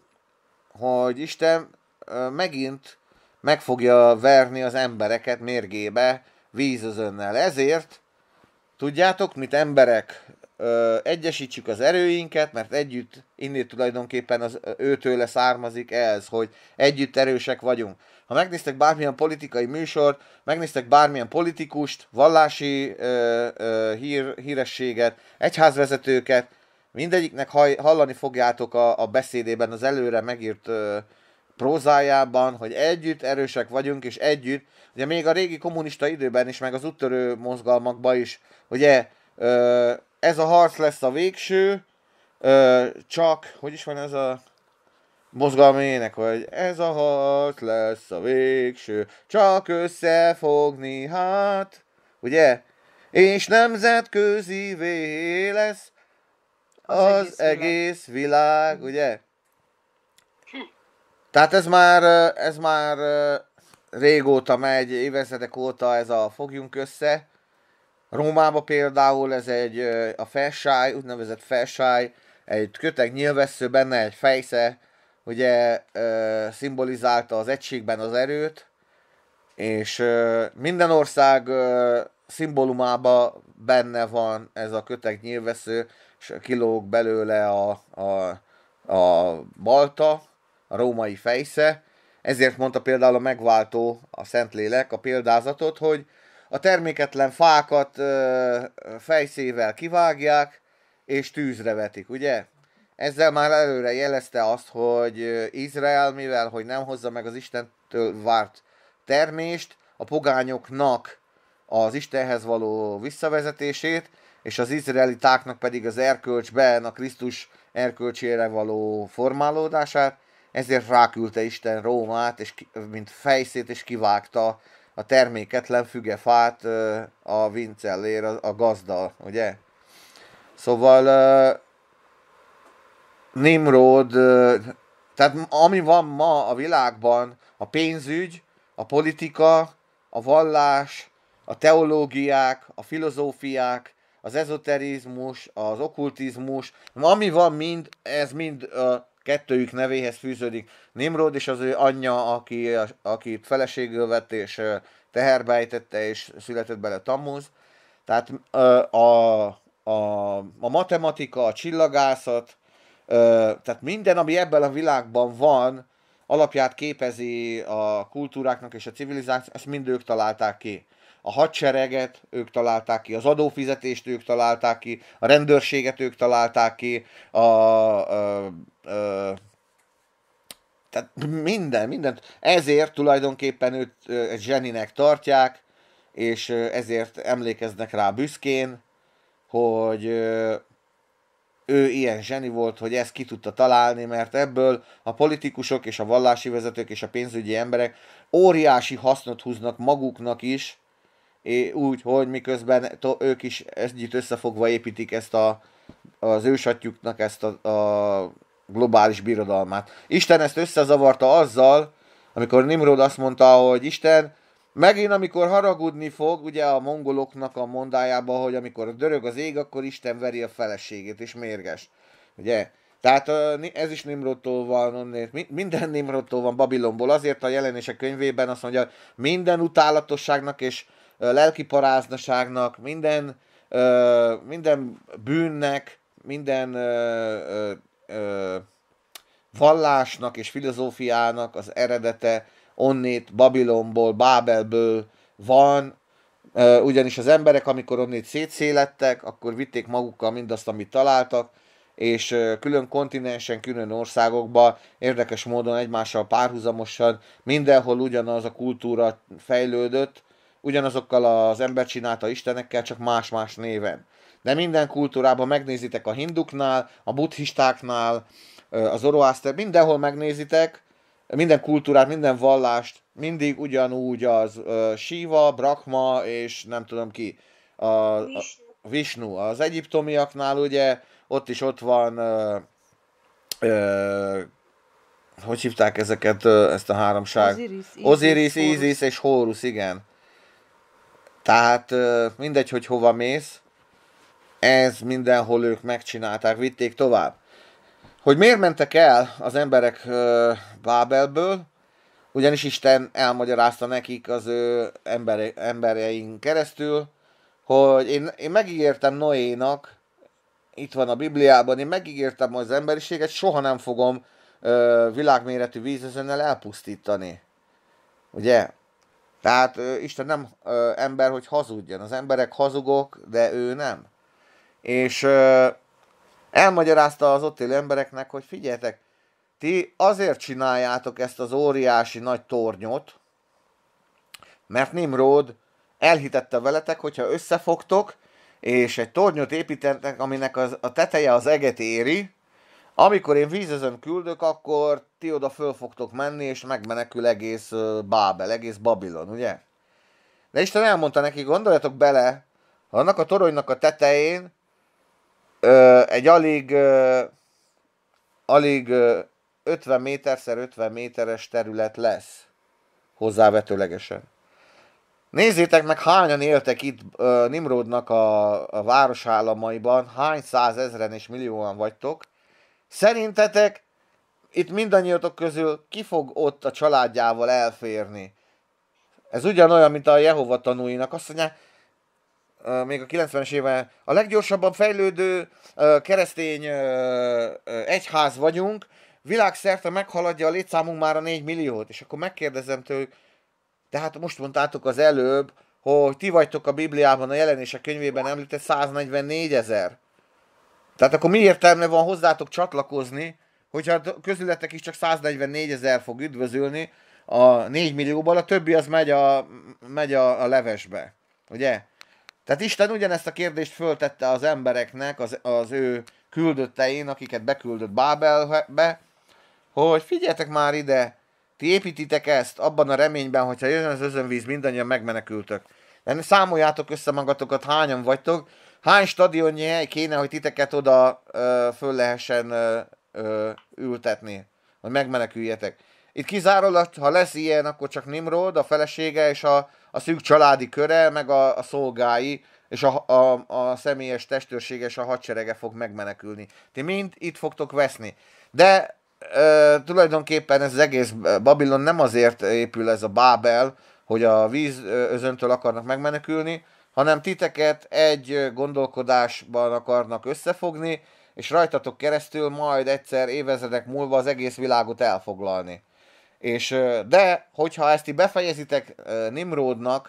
Speaker 1: hogy Isten megint meg fogja verni az embereket mérgébe vízözönnel. Ezért, tudjátok, mit emberek, egyesítsük az erőinket, mert együtt, innét tulajdonképpen az őtőle származik ez, hogy együtt erősek vagyunk. Ha megnéztek bármilyen politikai műsort, megnéztek bármilyen politikust, vallási ö, ö, hír, hírességet, egyházvezetőket, mindegyiknek hallani fogjátok a, a beszédében, az előre megírt ö, prózájában, hogy együtt erősek vagyunk, és együtt, ugye még a régi kommunista időben is, meg az úttörő mozgalmakban is, ugye ö, ez a harc lesz a végső, ö, csak, hogy is van ez a mozgalmi ének, hogy ez a harc lesz a végső, csak összefogni hát, ugye? És nemzetközivé lesz az, az egész, egész világ, ugye? Hm. Tehát ez már, ez már régóta megy, évezredek óta ez a fogjunk össze. Rómában például ez egy a felsáj, úgynevezett felsáj, egy köteg nyilvessző, benne egy fejsze, ugye ö, szimbolizálta az egységben az erőt, és ö, minden ország ö, szimbólumában benne van ez a köteg nyilvessző, és kilóg belőle a, a, a balta, a római fejsze. Ezért mondta például a megváltó, a Szentlélek a példázatot, hogy a terméketlen fákat ö, fejszével kivágják, és tűzre vetik, ugye? Ezzel már előre jelezte azt, hogy Izrael, mivel hogy nem hozza meg az Istentől várt termést, a pogányoknak az Istenhez való visszavezetését, és az izraelitáknak pedig az erkölcsben a Krisztus erkölcsére való formálódását, ezért ráküldte Isten Rómát, és mint fejszét, és kivágta a terméketlen fügefát a vincellér, a, a gazda, ugye? Szóval Nimród, tehát ami van ma a világban, a pénzügy, a politika, a vallás, a teológiák, a filozófiák, az ezoterizmus, az okkultizmus, ami van mind, ez mind a kettőjük nevéhez fűződik. Nimród és az ő anyja, aki, akit feleségül vett és teherbe ejtette, és született bele Tammuz. Tehát a, a, a matematika, a csillagászat, tehát minden, ami ebben a világban van, alapját képezi a kultúráknak és a civilizációk, ezt mind ők találták ki. A hadsereget ők találták ki, az adófizetést ők találták ki, a rendőrséget ők találták ki, a, a, a, a tehát minden, mindent. Ezért tulajdonképpen őt egy zseninek tartják, és ezért emlékeznek rá büszkén, hogy ő ilyen zseni volt, hogy ezt ki tudta találni, mert ebből a politikusok és a vallási vezetők és a pénzügyi emberek óriási hasznot húznak maguknak is, úgy, hogy miközben ők is együtt összefogva építik ezt a, az ősatyjuknak ezt a, a globális birodalmát. Isten ezt összezavarta azzal, amikor Nimród azt mondta, hogy Isten megint amikor haragudni fog, ugye a mongoloknak a mondájában, hogy amikor dörög az ég, akkor Isten veri a feleségét, és mérges. Ugye? Tehát ez is Nimródtól van, onnét, minden Nimródtól van Babilonból. Azért a Jelenések könyvében azt mondja, minden utálatosságnak és lelkiparáznaságnak, minden, minden bűnnek, minden vallásnak és filozófiának az eredete onnét Babilonból, Bábelből van, ugyanis az emberek, amikor onnét szétszélettek, akkor vitték magukkal mindazt, amit találtak, és külön kontinensen, külön országokban érdekes módon egymással párhuzamosan mindenhol ugyanaz a kultúra fejlődött, ugyanazokkal az ember csinálta istenekkel, csak más-más néven. De minden kultúrában megnézitek a hinduknál, a buddhistáknál, az zoroaszter, mindenhol megnézitek, minden kultúrát, minden vallást, mindig ugyanúgy az uh, Shiva, Brahma és nem tudom ki, a, a Vishnu. Az egyiptomiaknál ugye ott is ott van, uh, uh, hogy hívták ezeket, uh, ezt a háromság?
Speaker 3: Osiris,
Speaker 1: Osiris, Isis és Horus, igen. Tehát uh, mindegy, hogy hova mész, ez mindenhol ők megcsinálták, vitték tovább. Hogy miért mentek el az emberek uh, Bábelből, ugyanis Isten elmagyarázta nekik az ő ember, embereink keresztül, hogy én, én megígértem Noénak, itt van a Bibliában, én megígértem az emberiséget, soha nem fogom uh, világméretű vízözönnel elpusztítani. Ugye? Tehát uh, Isten nem uh, ember, hogy hazudjon. Az emberek hazugok, de ő nem. És uh, elmagyarázta az ott élő embereknek, hogy figyeljetek, ti azért csináljátok ezt az óriási nagy tornyot, mert Nimród elhitette veletek, hogyha összefogtok, és egy tornyot építetek, aminek az, a teteje az eget éri, amikor én vízözön küldök, akkor ti oda föl fogtok menni, és megmenekül egész Bábel, egész Babilon, ugye? De Isten elmondta neki, gondoljatok bele, annak a toronynak a tetején ö, egy alig, ö, alig ö, ötven méterszer ötven méteres terület lesz, hozzávetőlegesen. Nézzétek meg, hányan éltek itt uh, Nimródnak a, a városállamaiban, hány százezren és millióan vagytok. Szerintetek itt mindannyiatok közül ki fog ott a családjával elférni? Ez ugyanolyan, mint a Jehova tanúinak. Azt mondják, uh, még a kilencvenes évben a leggyorsabban fejlődő uh, keresztény uh, uh, egyház vagyunk, világszerte meghaladja a létszámunk már a négy milliót. És akkor megkérdezem tőlük, tehát most mondtátok az előbb, hogy ti vagytok a Bibliában, a Jelenések könyvében említett száznegyvennégy-ezer. Tehát akkor mi értelme van hozzátok csatlakozni, hogyha közületek is csak száznegyvennégyezer fog üdvözülni a négy millióból, a többi az megy a, megy a, a levesbe. Ugye? Tehát Isten ugyanezt a kérdést föltette az embereknek, az, az ő küldöttein, akiket beküldött Bábelbe, hogy figyeljetek már ide, ti építitek ezt abban a reményben, hogyha jön az özönvíz, mindannyian megmenekültök. De számoljátok össze magatokat, hányan vagytok, hány stadionnyi hely kéne, hogy titeket oda ö, föl lehessen ö, ö, ültetni, hogy megmeneküljetek. Itt kizárólag, ha lesz ilyen, akkor csak Nimrod, a felesége és a, a szűk családi köre, meg a, a szolgái, és a, a, a személyes testőrsége és a hadserege fog megmenekülni. Ti mind itt fogtok veszni. De e, tulajdonképpen ez az egész Babilon nem azért épül ez a Bábel, hogy a víz özöntől akarnak megmenekülni, hanem titeket egy gondolkodásban akarnak összefogni, és rajtatok keresztül majd egyszer évezredek múlva az egész világot elfoglalni. És, de, hogyha ezt ti befejezitek Nimrodnak,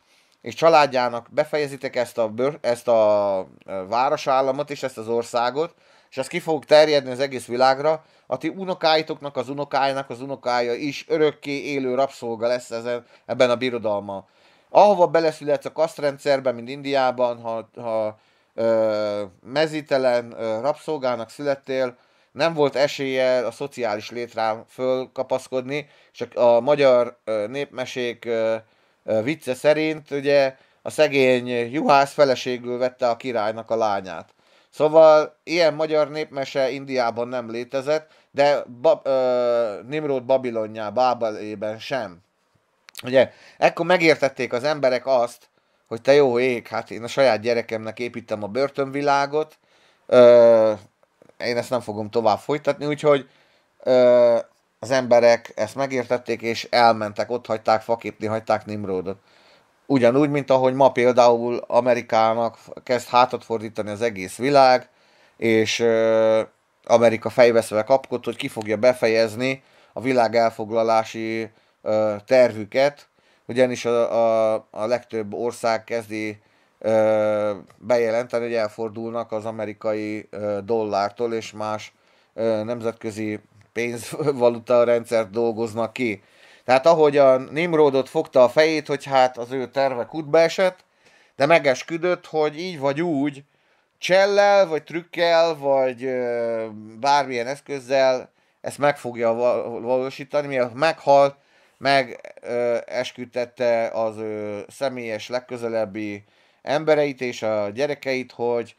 Speaker 1: és családjának befejezitek ezt a, bőr, ezt a városállamot és ezt az országot, és ez ki fog terjedni az egész világra, a ti unokáitoknak, az unokájának, az unokája is örökké élő rabszolga lesz ezen, ebben a birodalma. Ahova beleszületsz a kasztrendszerben, mint Indiában, ha, ha ö, mezítelen ö, rabszolgának születtél, nem volt esélye a szociális létrán fölkapaszkodni, és a, a magyar ö, népmesék ö, ö, vicce szerint ugye a szegény juhász feleségül vette a királynak a lányát. Szóval ilyen magyar népmese Indiában nem létezett, de ba, ö, Nimrod Babilonjá, Bábelében sem. Ugye, ekkor megértették az emberek azt, hogy te jó ég, hát én a saját gyerekemnek építem a börtönvilágot, ö, én ezt nem fogom tovább folytatni, úgyhogy ö, az emberek ezt megértették, és elmentek, ott hagyták, faképni hagyták Nimrodot. Ugyanúgy, mint ahogy ma például Amerikának kezd hátat fordítani az egész világ, és ö, Amerika fejveszve kapkod, hogy ki fogja befejezni a világ elfoglalási ö, tervüket, ugyanis a, a, a legtöbb ország kezdi ö, bejelenteni, hogy elfordulnak az amerikai ö, dollártól, és más ö, nemzetközi pénzvaluta rendszert dolgoznak ki. Tehát ahogy a Nimrodot fogta a fejét, hogy hát az ő terve kútba esett, de megesküdött, hogy így vagy úgy, csellel, vagy trükkel, vagy ö, bármilyen eszközzel ezt meg fogja valósítani, mivel meghalt, meg ö, esküdtette az ö, személyes legközelebbi embereit és a gyerekeit, hogy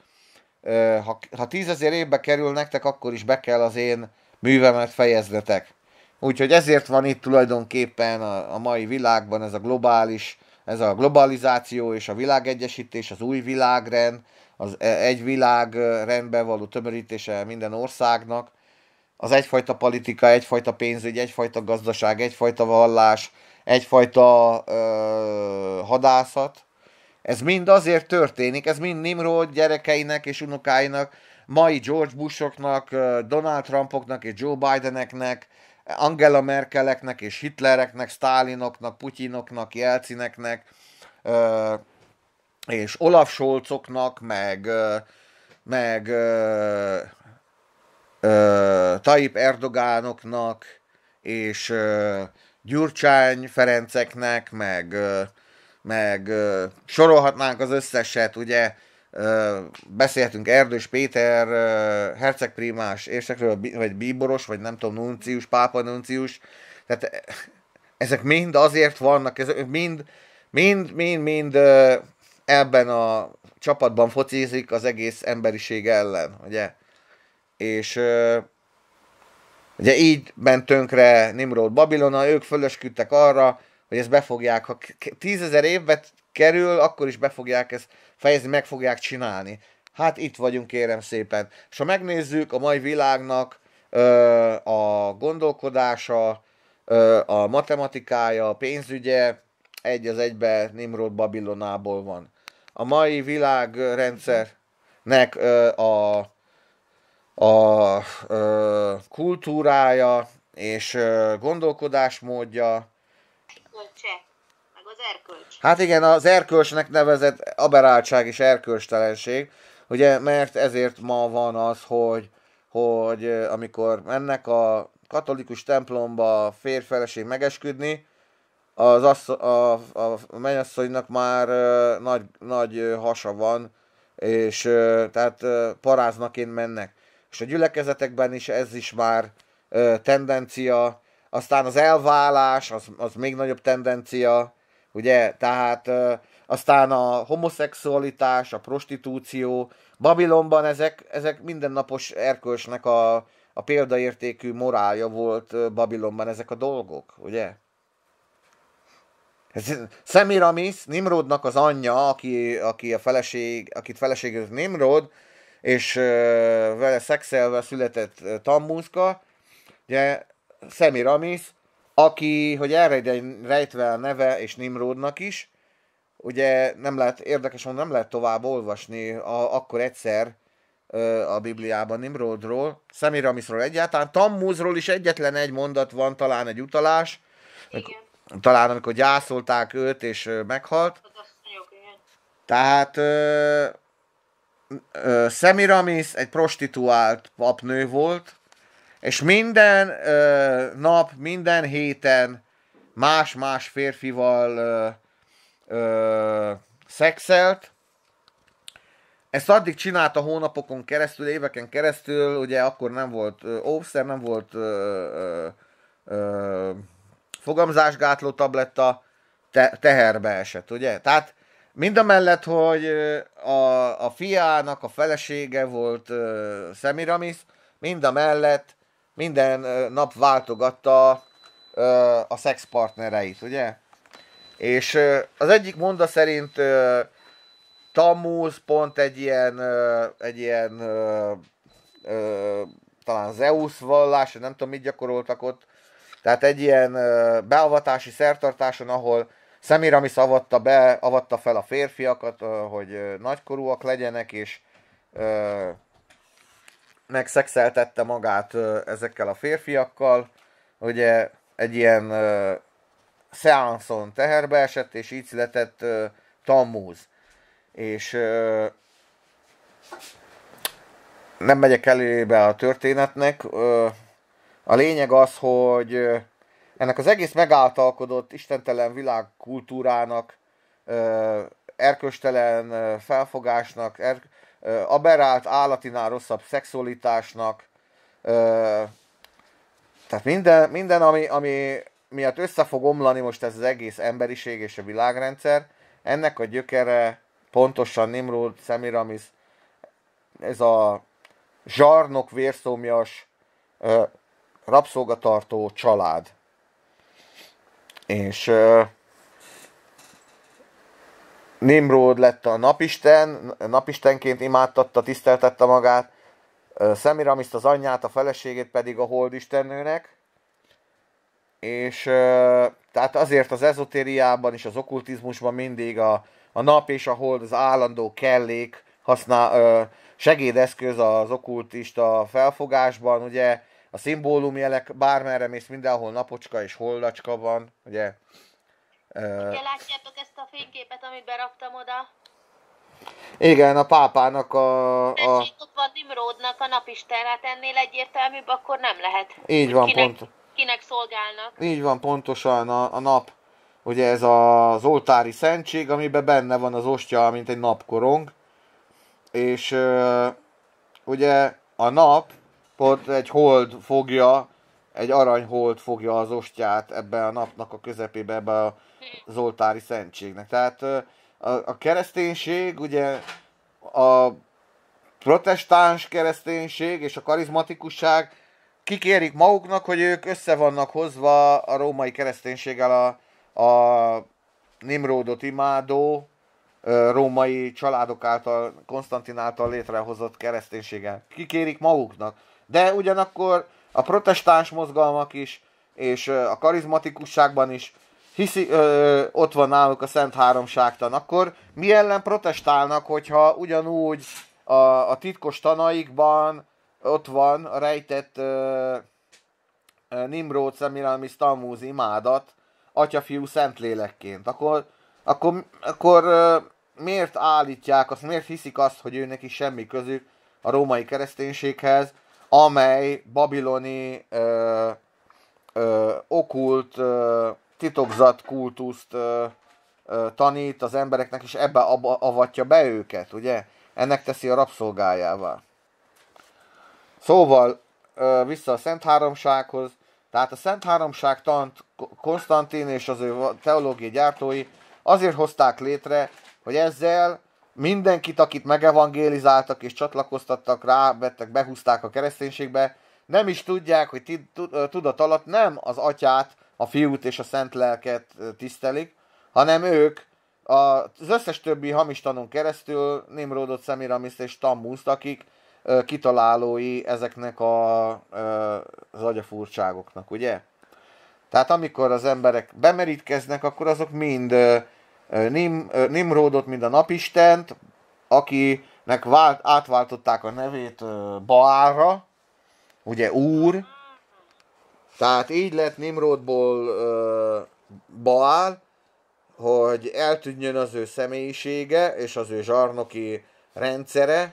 Speaker 1: ö, ha, ha tízezer évbe kerül nektek, akkor is be kell az én művemet fejeznetek. Úgyhogy ezért van itt tulajdonképpen a, a mai világban ez a globális, ez a globalizáció és a világegyesítés, az új világrend, az egy világrendben való tömörítése minden országnak, az egyfajta politika, egyfajta pénzügy, egyfajta gazdaság, egyfajta vallás, egyfajta ö, hadászat. Ez mind azért történik, ez mind Nimrod gyerekeinek és unokáinak, mai George Bushoknak, Donald Trumpoknak és Joe Bideneknek, Angela Merkeleknek és Hitlereknek, Stalinoknak, Putyinoknak, Jelcineknek, ö, és Olaf Scholzoknak, meg, ö, meg ö, ö, Tayyip Erdogánoknak, és ö, Gyurcsány Ferenceknek, meg, ö, meg ö, sorolhatnánk az összeset, ugye, ö, beszélhetünk Erdős Péter, ö, hercegprímás érsekről, vagy bíboros, vagy nem tudom, nuncius, pápa nuncius, tehát ezek mind azért vannak, ezek mind, mind, mind, mind ö, ebben a csapatban focizik az egész emberiség ellen, ugye, és ö, ugye így ment tönkre Nimrod Babilona, ők fölösküdtek arra, hogy ezt befogják, ha tízezer évbe kerül, akkor is befogják ezt fejezni, meg fogják csinálni. Hát itt vagyunk, kérem szépen. És ha megnézzük a mai világnak ö, a gondolkodása, ö, a matematikája, a pénzügye, egy az egybe Nimrod Babilonából van. A mai világrendszernek ö, a, a ö, kultúrája és ö, gondolkodásmódja,
Speaker 2: meg az erkölcs.
Speaker 1: Hát igen, az erkölcsnek nevezett aberráltság és erkölcstelenség, ugye, mert ezért ma van az, hogy, hogy amikor mennek a katolikus templomba férj-feleség megesküdni, az assz, a, a mennyasszonynak már uh, nagy, nagy uh, hasa van, és uh, tehát uh, paráznaként mennek. És a gyülekezetekben is ez is már uh, tendencia, aztán az elválás, az, az még nagyobb tendencia, ugye, tehát aztán a homoszexualitás, a prostitúció, Babilonban ezek, ezek mindennapos erkölcsnek a, a példaértékű morálja volt Babilonban ezek a dolgok, ugye? Szemiramis, Nimrodnak az anyja, aki, aki a feleség, akit feleségül Nimrod, és uh, vele szexelve született uh, Tammuzka, ugye Szemiramis, aki, hogy erre rejtve a neve, és Nimrodnak is, ugye nem lehet, érdekes mondom, nem lehet tovább olvasni a, akkor egyszer uh, a Bibliában Nimrodról, Szemiramisról egyáltalán, Tammuzról is egyetlen egy mondat van, talán egy utalás,
Speaker 2: Igen.
Speaker 1: Talán amikor gyászolták őt, és ö, meghalt. Tehát ö, ö, Szemiramis egy prostituált papnő volt, és minden ö, nap, minden héten más-más férfival ö, ö, szexelt. Ezt addig csinálta hónapokon keresztül, éveken keresztül, ugye akkor nem volt ö, óvszer, nem volt ö, ö, ö, fogamzásgátló tabletta, te, teherbe esett, ugye? Tehát mindamellett, hogy a, a fiának a felesége volt uh, Szemiramis, mindamellett minden uh, nap váltogatta uh, a szexpartnereit, ugye? És uh, az egyik monda szerint uh, Tammuz pont egy ilyen, uh, egy ilyen uh, uh, talán Zeus vallás, nem tudom, mit gyakoroltak ott. Tehát egy ilyen uh, beavatási szertartáson, ahol Szemiramis avatta be, avatta fel a férfiakat, uh, hogy uh, nagykorúak legyenek, és uh, megszexeltette magát uh, ezekkel a férfiakkal. Ugye egy ilyen uh, szeánszon teherbe esett, és így született uh, Tammuz. És uh, nem megyek elébe a történetnek, uh, a lényeg az, hogy ennek az egész megáltalkodott istentelen világkultúrának, erköstelen felfogásnak, er, aberrált állatinál rosszabb szexualitásnak, tehát minden, minden ami, ami miatt össze fog omlani most ez az egész emberiség és a világrendszer, ennek a gyökere pontosan Nimrod, Szemiramis, ez a zsarnok, vérszomjas, rabszolgatartó család. És uh, Nimrod lett a napisten, napistenként imádtatta, tiszteltette magát, uh, Szemiramiszt az anyját, a feleségét pedig a holdistennőnek, és uh, tehát azért az ezotériában és az okkultizmusban mindig a, a nap és a hold az állandó kellék, használ, uh, segédeszköz az okkultista felfogásban, ugye, a szimbólumjelek, bármerre mész, mindenhol napocska és holdacska van, ugye.
Speaker 2: Ugye látjátok ezt a fényképet, amit beraktam oda?
Speaker 1: Igen, a pápának a... a...
Speaker 2: Tessék, ott van Nimrodnak a napisten, hát ennél egyértelműbb akkor nem lehet.
Speaker 1: Így van,
Speaker 2: kinek,
Speaker 1: pont.
Speaker 2: Kinek szolgálnak.
Speaker 1: Így van, pontosan a, a nap, ugye ez az oltári szentség, amiben benne van az ostya, mint egy napkorong. És uh, ugye a nap, pont egy hold fogja, egy aranyhold fogja az ostját ebbe a napnak a közepébe, ebbe az oltári szentségnek. Tehát a, a kereszténység, ugye a protestáns kereszténység és a karizmatikusság kikérik maguknak, hogy ők össze vannak hozva a római kereszténységgel a, a Nimrodot imádó római családok által, Konstantin által létrehozott kereszténységgel. Kikérik maguknak. De ugyanakkor a protestáns mozgalmak is, és a karizmatikusságban is hiszi, ö, ott van náluk a Szent Háromságtan. Akkor mi ellen protestálnak, hogyha ugyanúgy a, a titkos tanaikban ott van a rejtett ö, ö, Nimrod, Szemiramis, Tammuz imádat, Atya-Fiú, Szentlélekként. Akkor, akkor, akkor ö, miért állítják azt, miért hiszik azt, hogy őnek is semmi közük a római kereszténységhez, amely babiloni ö, ö, okkult, ö, titokzat kultuszt ö, ö, tanít az embereknek, és ebbe avatja be őket, ugye? Ennek teszi a rabszolgájává. Szóval, ö, vissza a Szent Háromsághoz, Tehát a Szent Háromságtant Konstantin és az ő teológiai gyártói azért hozták létre, hogy ezzel mindenkit, akit megevangélizáltak és csatlakoztattak rá, vettek, behúzták a kereszténységbe, nem is tudják, hogy tudat alatt nem az atyát, a fiút és a szent lelket tisztelik, hanem ők az összes többi hamis tanon keresztül Nimrodot, Szemiramiszt és Tammuszt, akik kitalálói ezeknek a, az agyafurcságoknak, ugye? Tehát amikor az emberek bemerítkeznek, akkor azok mind Nim, Nimrodot, mind a napistent, akinek vált, átváltották a nevét Baálra, ugye Úr, tehát így lett Nimrodból Baál, hogy eltűnjön az ő személyisége és az ő zsarnoki rendszere,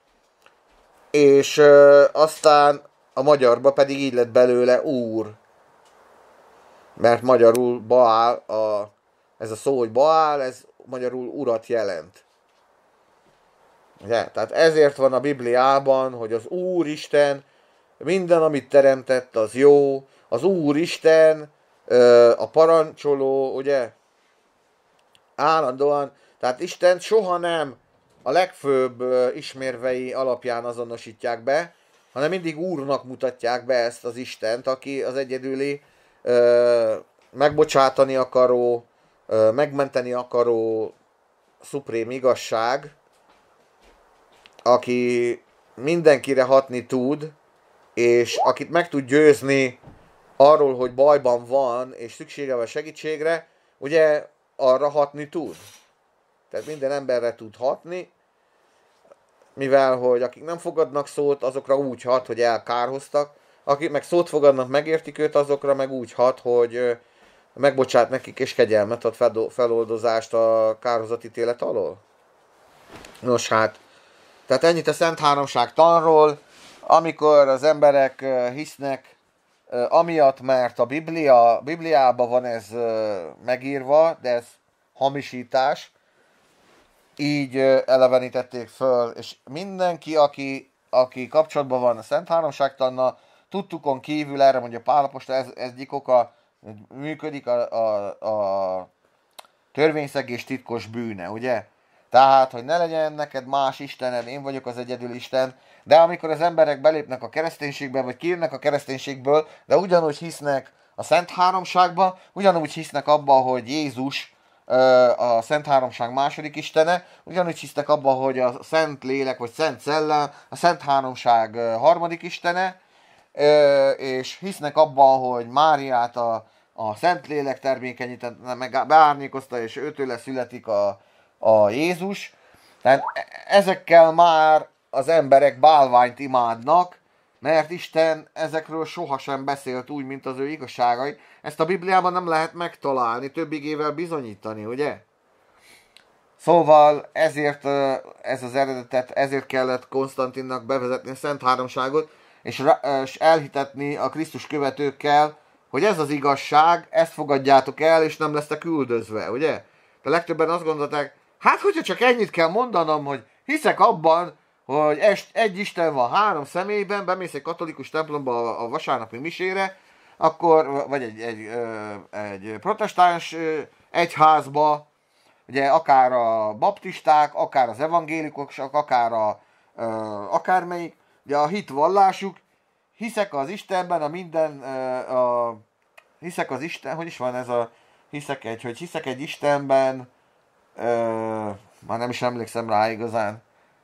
Speaker 1: és ö, aztán a magyarba pedig így lett belőle Úr. Mert magyarul Baál, a, ez a szó, hogy Baál, ez magyarul urat jelent. Ugye? Tehát ezért van a Bibliában, hogy az Úristen minden, amit teremtett, az jó. Az Úristen ö, a parancsoló, ugye? Állandóan, tehát Isten soha nem a legfőbb uh, ismérvei alapján azonosítják be, hanem mindig Úrnak mutatják be ezt az Istent, aki az egyedüli uh, megbocsátani akaró, uh, megmenteni akaró szuprém igazság, aki mindenkire hatni tud, és akit meg tud győzni arról, hogy bajban van, és szüksége van segítségre, ugye arra hatni tud. Tehát minden emberre tud hatni, mivel, hogy akik nem fogadnak szót, azokra úgy hat, hogy elkárhoztak, akik meg szót fogadnak, megértik őt, azokra meg úgy hat, hogy megbocsát nekik és kegyelmet ad, feloldozást a kárhozatítélet alól. Nos hát, tehát ennyit a Szent Háromság tanról, amikor az emberek hisznek, amiatt, mert a Biblia, Bibliában van ez megírva, de ez hamisítás, így elevenítették föl, és mindenki, aki, aki kapcsolatban van a Szent Háromságtannal, tudtukon kívül, erre mondja Pál apostol, ez, ez egyik oka, működik a, a, a törvényszegés titkos bűne, ugye? Tehát, hogy ne legyen neked más istened, én vagyok az egyedül Isten, de amikor az emberek belépnek a kereszténységbe, vagy kijönnek a kereszténységből, de ugyanúgy hisznek a Szent Háromságba, ugyanúgy hisznek abba, hogy Jézus a Szent Háromság második istene, ugyanúgy hisznek abba, hogy a Szent Lélek, vagy Szent Szellem a Szent Háromság harmadik istene, és hisznek abba, hogy Máriát a, a Szent Lélek termékenyített, meg beárnyékozta, és őtőle születik a, a Jézus. Tehát ezekkel már az emberek bálványt imádnak, mert Isten ezekről sohasem beszélt úgy, mint az ő igazságai. Ezt a Bibliában nem lehet megtalálni, több igével bizonyítani, ugye? Szóval ezért ez az eredetet, ezért kellett Konstantinnak bevezetni a Szent Háromságot, és, és elhitetni a Krisztus követőkkel, hogy ez az igazság, ezt fogadjátok el, és nem lesztek üldözve, ugye? De legtöbben azt gondolták, hát hogyha csak ennyit kell mondanom, hogy hiszek abban, hogy egy Isten van három személyben, bemész egy katolikus templomba a vasárnapi misére, akkor, vagy egy, egy, egy protestáns egyházba, ugye akár a baptisták, akár az evangélikusok, akár a, akármelyik, ugye a hitvallásuk, hiszek az Istenben, a minden, a, hiszek az Isten, hogy is van ez a, hiszek egy, hogy hiszek egy Istenben, már nem is emlékszem rá igazán,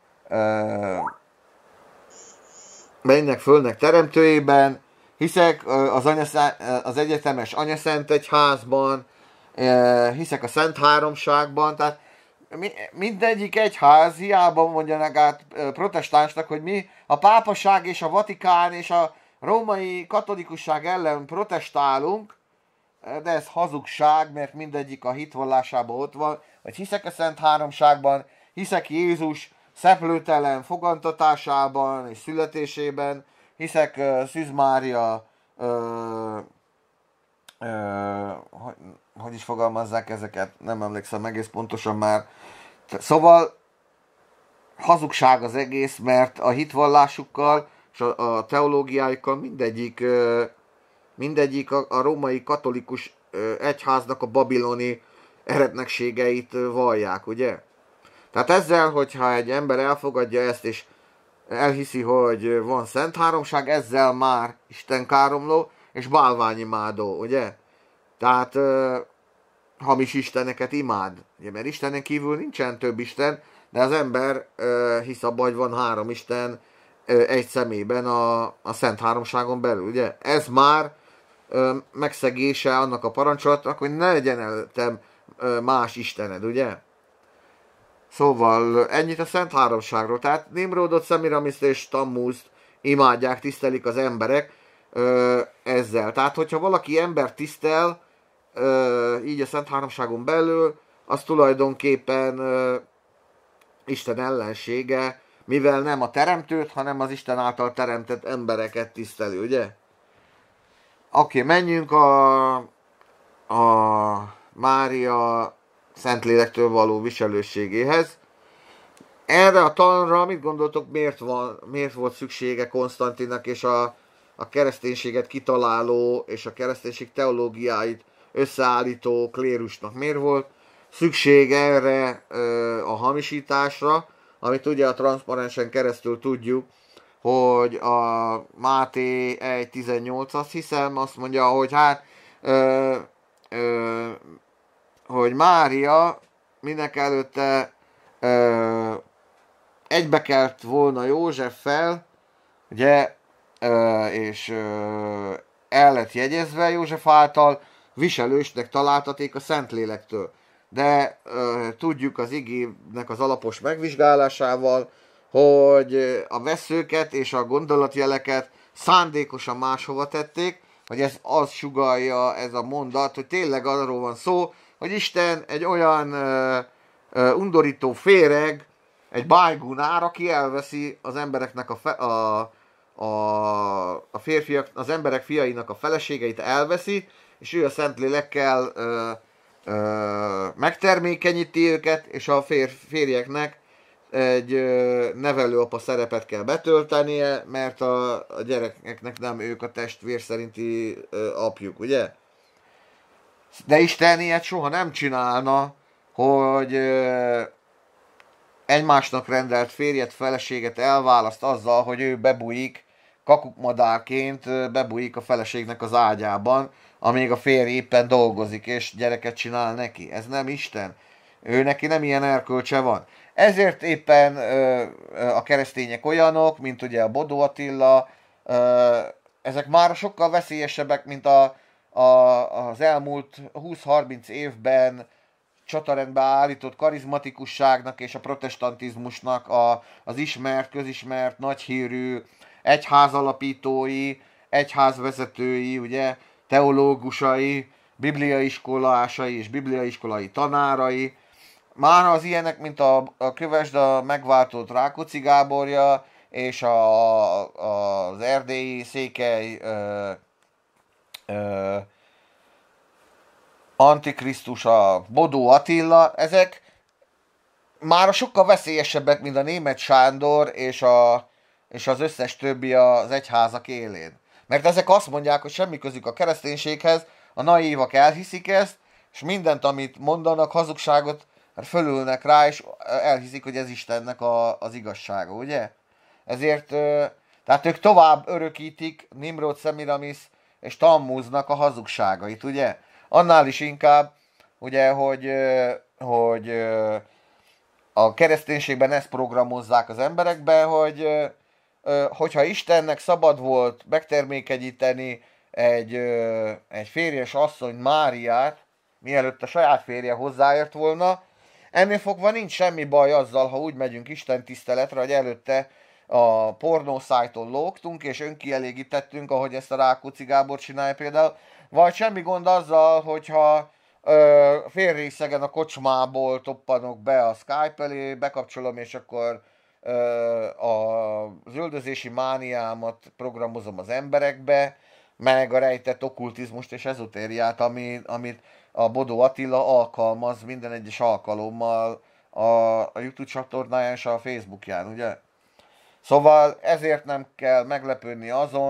Speaker 1: mennek fölnek teremtőjében, hiszek az, anyaszá, az egyetemes anyaszent egyházban, hiszek a Szent Háromságban, tehát mindegyik egyház hiába mondjanak át protestánsnak, hogy mi a pápaság és a Vatikán és a római katolikusság ellen protestálunk, de ez hazugság, mert mindegyik a hitvallásában ott van, hogy hiszek a Szent Háromságban, hiszek Jézus szeplőtelen fogantatásában és születésében, hiszek uh, Szűz Mária, uh, uh, hogy, hogy is fogalmazzák ezeket, nem emlékszem egész pontosan már. Szóval hazugság az egész, mert a hitvallásukkal és a, a teológiájukkal mindegyik, uh, mindegyik a, a római katolikus egyháznak a babiloni eretnekségeit vallják, ugye? Tehát ezzel, hogyha egy ember elfogadja ezt, és elhiszi, hogy van szent háromság, ezzel már Isten káromló és bálványimádó, ugye? Tehát uh, hamis isteneket imád, ugye? Mert Istenen kívül nincsen több isten, de az ember uh, hisz abban, hogy van három isten uh, egy szemében a, a szent háromságon belül, ugye? Ez már uh, megszegése annak a parancsolatnak, hogy ne legyen előttem uh, más istened, ugye? Szóval ennyit a Szent Háromságról. Tehát Nimrodot, Szemiramiszt és Tammúzt imádják, tisztelik az emberek ö, ezzel. Tehát, hogyha valaki ember tisztel, ö, így a Szent Háromságon belül, az tulajdonképpen ö, Isten ellensége, mivel nem a teremtőt, hanem az Isten által teremtett embereket tiszteli, ugye? Oké, menjünk a, a Mária Szentlélektől való viselőségéhez. Erre a tanra mit gondoltok, miért, van, miért volt szüksége Konstantinnak és a, a kereszténységet kitaláló és a kereszténység teológiáit összeállító klérusnak? Miért volt szükség erre ö, a hamisításra, amit ugye a transzparensen keresztül tudjuk, hogy a Máté egy tizennyolc, azt hiszem, azt mondja, hogy hát ö, ö, hogy Mária minek előtte ö, egybe kelt volna Józseffel, ugye, ö, és ö, el lett jegyezve József által, viselősnek találtaték a Szentlélektől. De ö, tudjuk az igének az alapos megvizsgálásával, hogy a veszőket és a gondolatjeleket szándékosan máshova tették, hogy ez az sugallja, ez a mondat, hogy tényleg arról van szó, hogy Isten egy olyan ö, ö, undorító féreg, egy bájgunár, aki elveszi az embereknek a, fe, a, a, a férfiak, az emberek fiainak a feleségeit elveszi, és ő a Szentlélekkel ö, ö, megtermékenyíti őket, és a fér, férjeknek egy ö, nevelőapa szerepet kell betöltenie, mert a, a gyerekeknek nem ők a testvér szerinti ö, apjuk, ugye? De Isten ilyet soha nem csinálna, hogy ö, egymásnak rendelt férjet, feleséget elválaszt azzal, hogy ő bebújik, kakukmadárként bebújik a feleségnek az ágyában, amíg a férj éppen dolgozik, és gyereket csinál neki. Ez nem Isten. Ő neki nem ilyen erkölcse van. Ezért éppen ö, a keresztények olyanok, mint ugye a Bodó Attila, ö, ezek már sokkal veszélyesebbek, mint a, a, az elmúlt húsz-harminc évben csatarendbe állított karizmatikusságnak és a protestantizmusnak a, az ismert, közismert, nagyhírű egyházalapítói, egyházvezetői, ugye, teológusai, bibliaiskolásai és bibliaiskolai tanárai. Már az ilyenek, mint a, a kövesd a megváltott Rákóczi Gáborja és a, a, az erdélyi székely ö, ö, Antikrisztus, a Bodó Attila, ezek már sokkal veszélyesebbek, mint a Németh Sándor és, a, és az összes többi az egyházak élén. Mert ezek azt mondják, hogy semmi közük a kereszténységhez, a naívak elhiszik ezt, és mindent, amit mondanak, hazugságot, fölülnek rá, és elhiszik, hogy ez Istennek a, az igazsága, ugye? Ezért, tehát ők tovább örökítik Nimrod, Szemiramis és Tammúznak a hazugságait, ugye? Annál is inkább, ugye, hogy, hogy a kereszténységben ezt programozzák az emberekbe, hogy hogyha Istennek szabad volt megtermékenyíteni egy, egy férjes asszony Máriát, mielőtt a saját férje hozzáért volna, ennél fogva nincs semmi baj azzal, ha úgy megyünk Isten tiszteletre, hogy előtte a pornószájton lógtunk, és önkielégítettünk, ahogy ezt a Rákóczi Gábor csinálja például, vagy semmi gond azzal, hogyha ö, félrészegen a kocsmából toppanok be a Skype elé, bekapcsolom, és akkor ö, a, az üldözési mániámat programozom az emberekbe, meg a rejtett okkultizmust és ezotériát, ami, amit a Bodó Attila alkalmaz minden egyes alkalommal a, a YouTube csatornáján és a Facebookján, ugye? Szóval ezért nem kell meglepődni azon,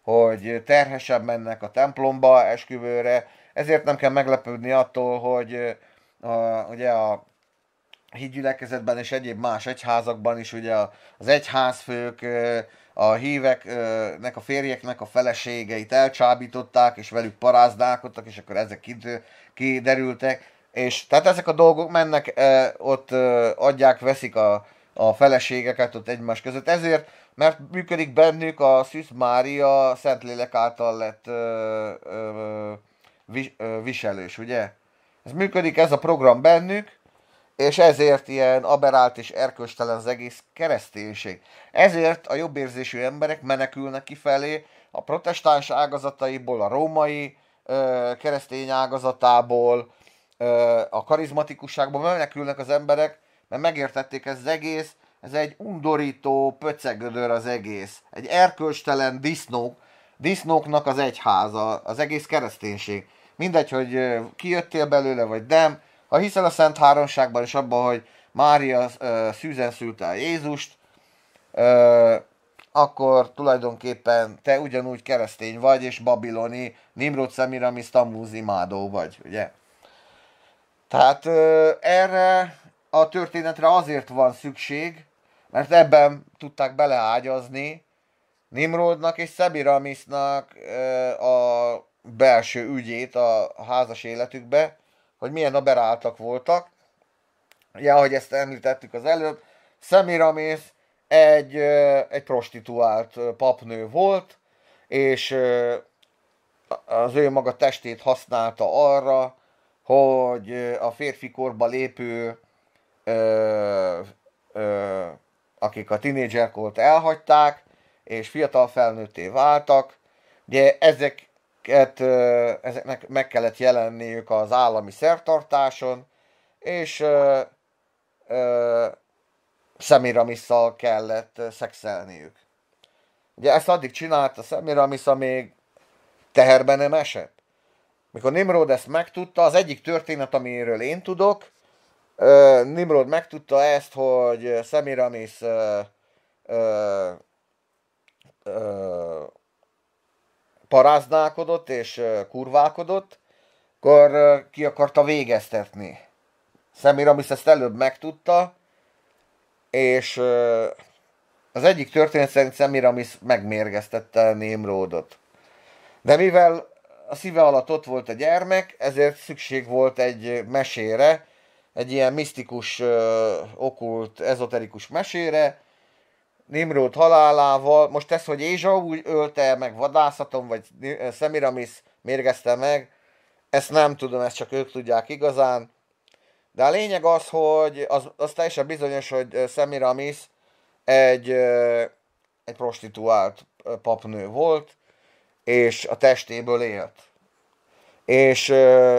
Speaker 1: hogy terhesebb mennek a templomba esküvőre, ezért nem kell meglepődni attól, hogy a, ugye a hídgyülekezetben és egyéb más egyházakban is ugye az egyházfők a híveknek, a férjeknek a feleségeit elcsábították, és velük parázdálkodtak, és akkor ezek kiderültek. És tehát ezek a dolgok mennek, ott adják, veszik a, a feleségeket ott egymás között. Ezért, mert működik bennük a Szűz Mária Szentlélek által lett ö, ö, vis, ö, viselős, ugye? Ez működik, ez a program bennük, és ezért ilyen aberrált és erkölcstelen az egész kereszténység. Ezért a jobbérzésű emberek menekülnek kifelé a protestáns ágazataiból, a római ö, keresztény ágazatából, ö, a karizmatikusságból menekülnek az emberek, mert megértették, ez az egész, ez egy undorító pöcegödör az egész. Egy erkölcstelen disznók, disznóknak az egyháza, az egész kereszténység. Mindegy, hogy kijöttél belőle, vagy nem. Ha hiszel a Szent Háromságban, és abban, hogy Mária uh, szűzen szülte a Jézust, uh, akkor tulajdonképpen te ugyanúgy keresztény vagy, és babiloni Nimrod Szemiramis Tammuz imádó vagy, ugye? Tehát uh, erre a történetre azért van szükség, mert ebben tudták beleágyazni Nimrodnak és Szemiramisnak uh, a belső ügyét a házas életükbe, hogy milyen aberráltak voltak. Ja, ahogy ezt említettük az előbb, Szemiramis egy, egy prostituált papnő volt, és az ő maga testét használta arra, hogy a férfi korba lépő, akik a tinédzserkort elhagyták, és fiatal felnőtté váltak. Ugye ezek ezeknek meg kellett jelenniük az állami szertartáson, és ö, ö, Szemiramisszal kellett szexelniük. Ugye ezt addig csinálta Szemiramis, amíg teherben nem esett. Mikor Nimrod ezt megtudta, az egyik történet, amiről én tudok, ö, Nimrod megtudta ezt, hogy Szemiramis ö, ö, ö, paráználkodott és kurválkodott, akkor ki akarta végeztetni. Szemiramis ezt előbb megtudta, és az egyik történet szerint Szemiramis megmérgeztette Nimrodot. De mivel a szíve alatt ott volt a gyermek, ezért szükség volt egy mesére, egy ilyen misztikus, okkult, ezoterikus mesére, Nimrod halálával. Most ez, hogy Ézsau ölte meg vadászaton, vagy Szemiramis mérgezte meg, ezt nem tudom, ezt csak ők tudják igazán. De a lényeg az, hogy az, az teljesen bizonyos, hogy Szemiramis egy, egy prostituált papnő volt, és a testéből élt. És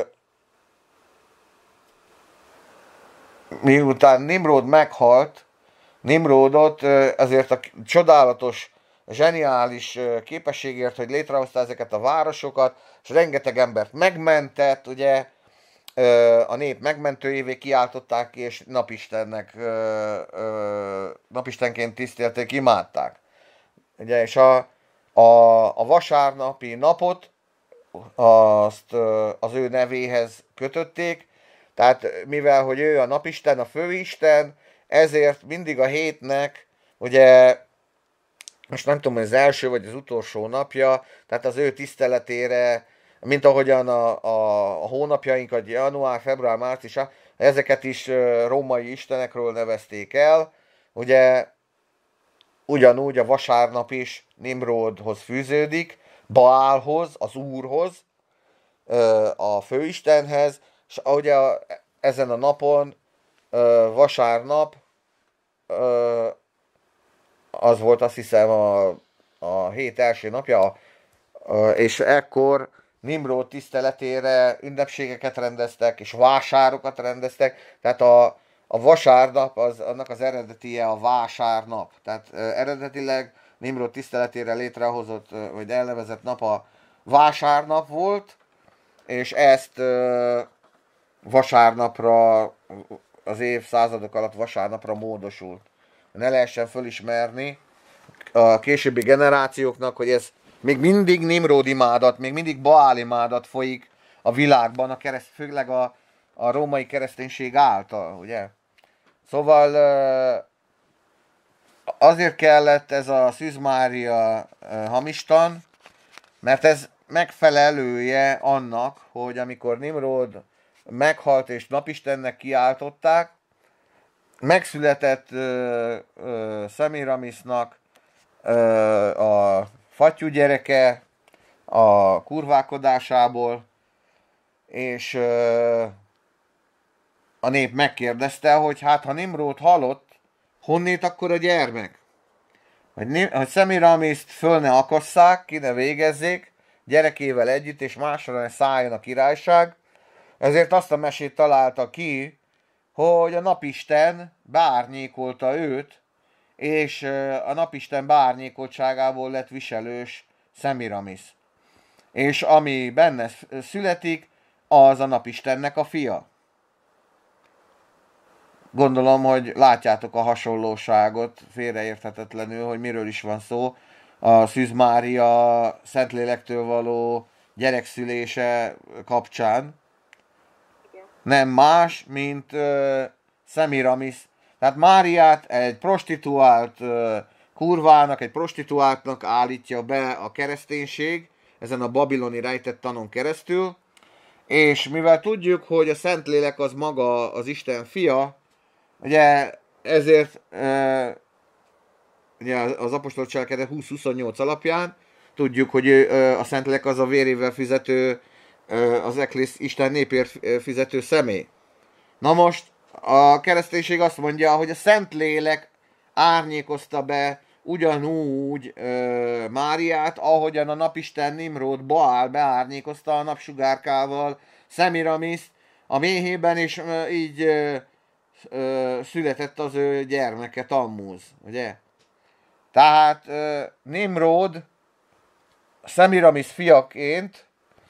Speaker 1: miután Nimrod meghalt, Nimrodot azért a csodálatos, zseniális képességért, hogy létrehozta ezeket a városokat, és rengeteg embert megmentett, ugye a nép megmentőjévé kiáltották ki, és napistennek, napistenként tisztelték, imádták. Ugye, és a, a, a vasárnapi napot azt az ő nevéhez kötötték, tehát mivel, hogy ő a napisten, a főisten, ezért mindig a hétnek, ugye, most nem tudom, hogy az első vagy az utolsó napja, tehát az ő tiszteletére, mint ahogyan a, a, a hónapjainkat, január, február, március, ezeket is római istenekről nevezték el, ugye, ugyanúgy a vasárnap is Nimrodhoz fűződik, Baálhoz, az Úrhoz, a főistenhez, és ugye ezen a napon, vasárnap, az volt azt hiszem a, a hét első napja, és ekkor Nimrod tiszteletére ünnepségeket rendeztek, és vásárokat rendeztek, tehát a, a vasárnap, az, annak az eredetie a vásárnap, tehát eredetileg Nimrod tiszteletére létrehozott, vagy elnevezett nap a vásárnap volt, és ezt vasárnapra, az évszázadok alatt vasárnapra módosult. Ne lehessen fölismerni a későbbi generációknak, hogy ez még mindig Nimród imádat, még mindig Baál imádat folyik a világban, a kereszt, főleg a, a római kereszténység által, ugye? Szóval azért kellett ez a Szűz Mária hamistan, mert ez megfelelője annak, hogy amikor Nimród meghalt és napistennek kiáltották, megszületett uh, uh, Szemiramisnak uh, a fattyú gyereke a kurvákodásából, és uh, a nép megkérdezte, hogy hát ha Nimród halott, honnét akkor a gyermek? Hogy, hogy Szemiramiszt föl ne akasszák, ki ne végezzék, gyerekével együtt, és másra ne szálljon a királyság. Ezért azt a mesét találta ki, hogy a napisten beárnyékolta őt, és a napisten beárnyékoltságából lett viselős Szemiramis. És ami benne születik, az a napistennek a fia. Gondolom, hogy látjátok a hasonlóságot félreérthetetlenül, hogy miről is van szó. A Szűz Mária Szentlélektől való gyerekszülése kapcsán. Nem más, mint uh, Szemiramis. Tehát Máriát egy prostituált uh, kurvának, egy prostituáltnak állítja be a kereszténység, ezen a babiloni rejtett tanon keresztül, és mivel tudjuk, hogy a Szentlélek az maga az Isten fia, ugye ezért uh, ugye az apostol cselekedet húsz huszonnyolc alapján tudjuk, hogy uh, a Szentlélek az a vérével fizető, az Eklész Isten népért fizető személy. Na most a kereszténység azt mondja, hogy a Szentlélek árnyékozta be ugyanúgy ö, Máriát, ahogyan a napisten Nimród Baál beárnyékozta a napsugárkával Szemiramiszt a méhében, és ö, így ö, ö, született az ő gyermeke Tammuz, ugye? Tehát ö, Nimród Szemiramis fiaként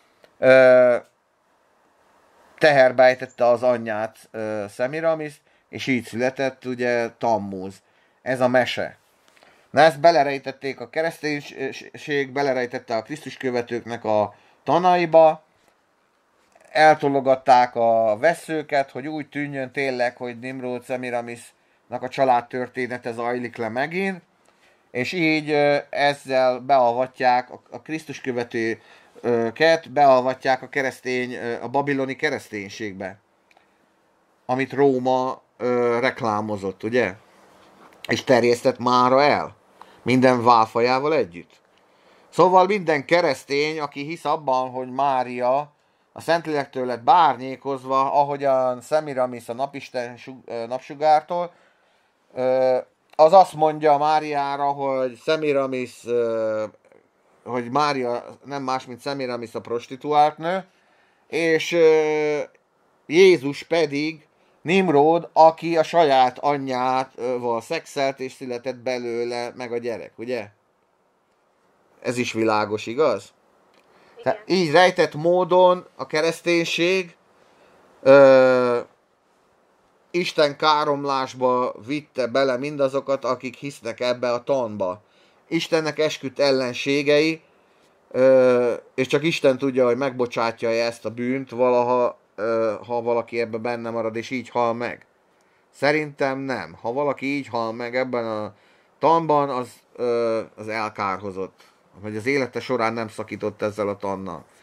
Speaker 1: teherbe ejtette az anyját Szemiramis, és így született ugye Tammuz. Ez a mese. Na ezt belerejtették a kereszténység, belerejtette a Krisztus követőknek a tanaiba, eltologatták a vesszőket, hogy úgy tűnjön tényleg, hogy Nimród Szemiramisnak a családtörténete zajlik le megint, és így ezzel beavatják a Krisztus követő ket bealvatják a keresztény, a babiloni kereszténységbe, amit Róma ö, reklámozott, ugye? És terjesztett mára el, minden válfajával együtt. Szóval minden keresztény, aki hisz abban, hogy Mária a Szentlélektől lett beárnyékozva, ahogyan Szemiramis a napisten napsugártól, ö, az azt mondja Máriára, hogy Szemiramis ö, hogy Mária nem más, mint Szemiramis a prostituált nő, és uh, Jézus pedig Nimród, aki a saját anyjával szexelt, és született belőle meg a gyerek, ugye? Ez is világos, igaz? Tehát így rejtett módon a kereszténység uh, Isten káromlásba vitte bele mindazokat, akik hisznek ebbe a tanba. Istennek esküdt ellenségei, és csak Isten tudja, hogy megbocsátja-e ezt a bűnt valaha, ha valaki ebbe benne marad, és így hal meg. Szerintem nem. Ha valaki így hal meg ebben a tanban, az, az elkárhozott. Vagy az élete során nem szakított ezzel a tannal.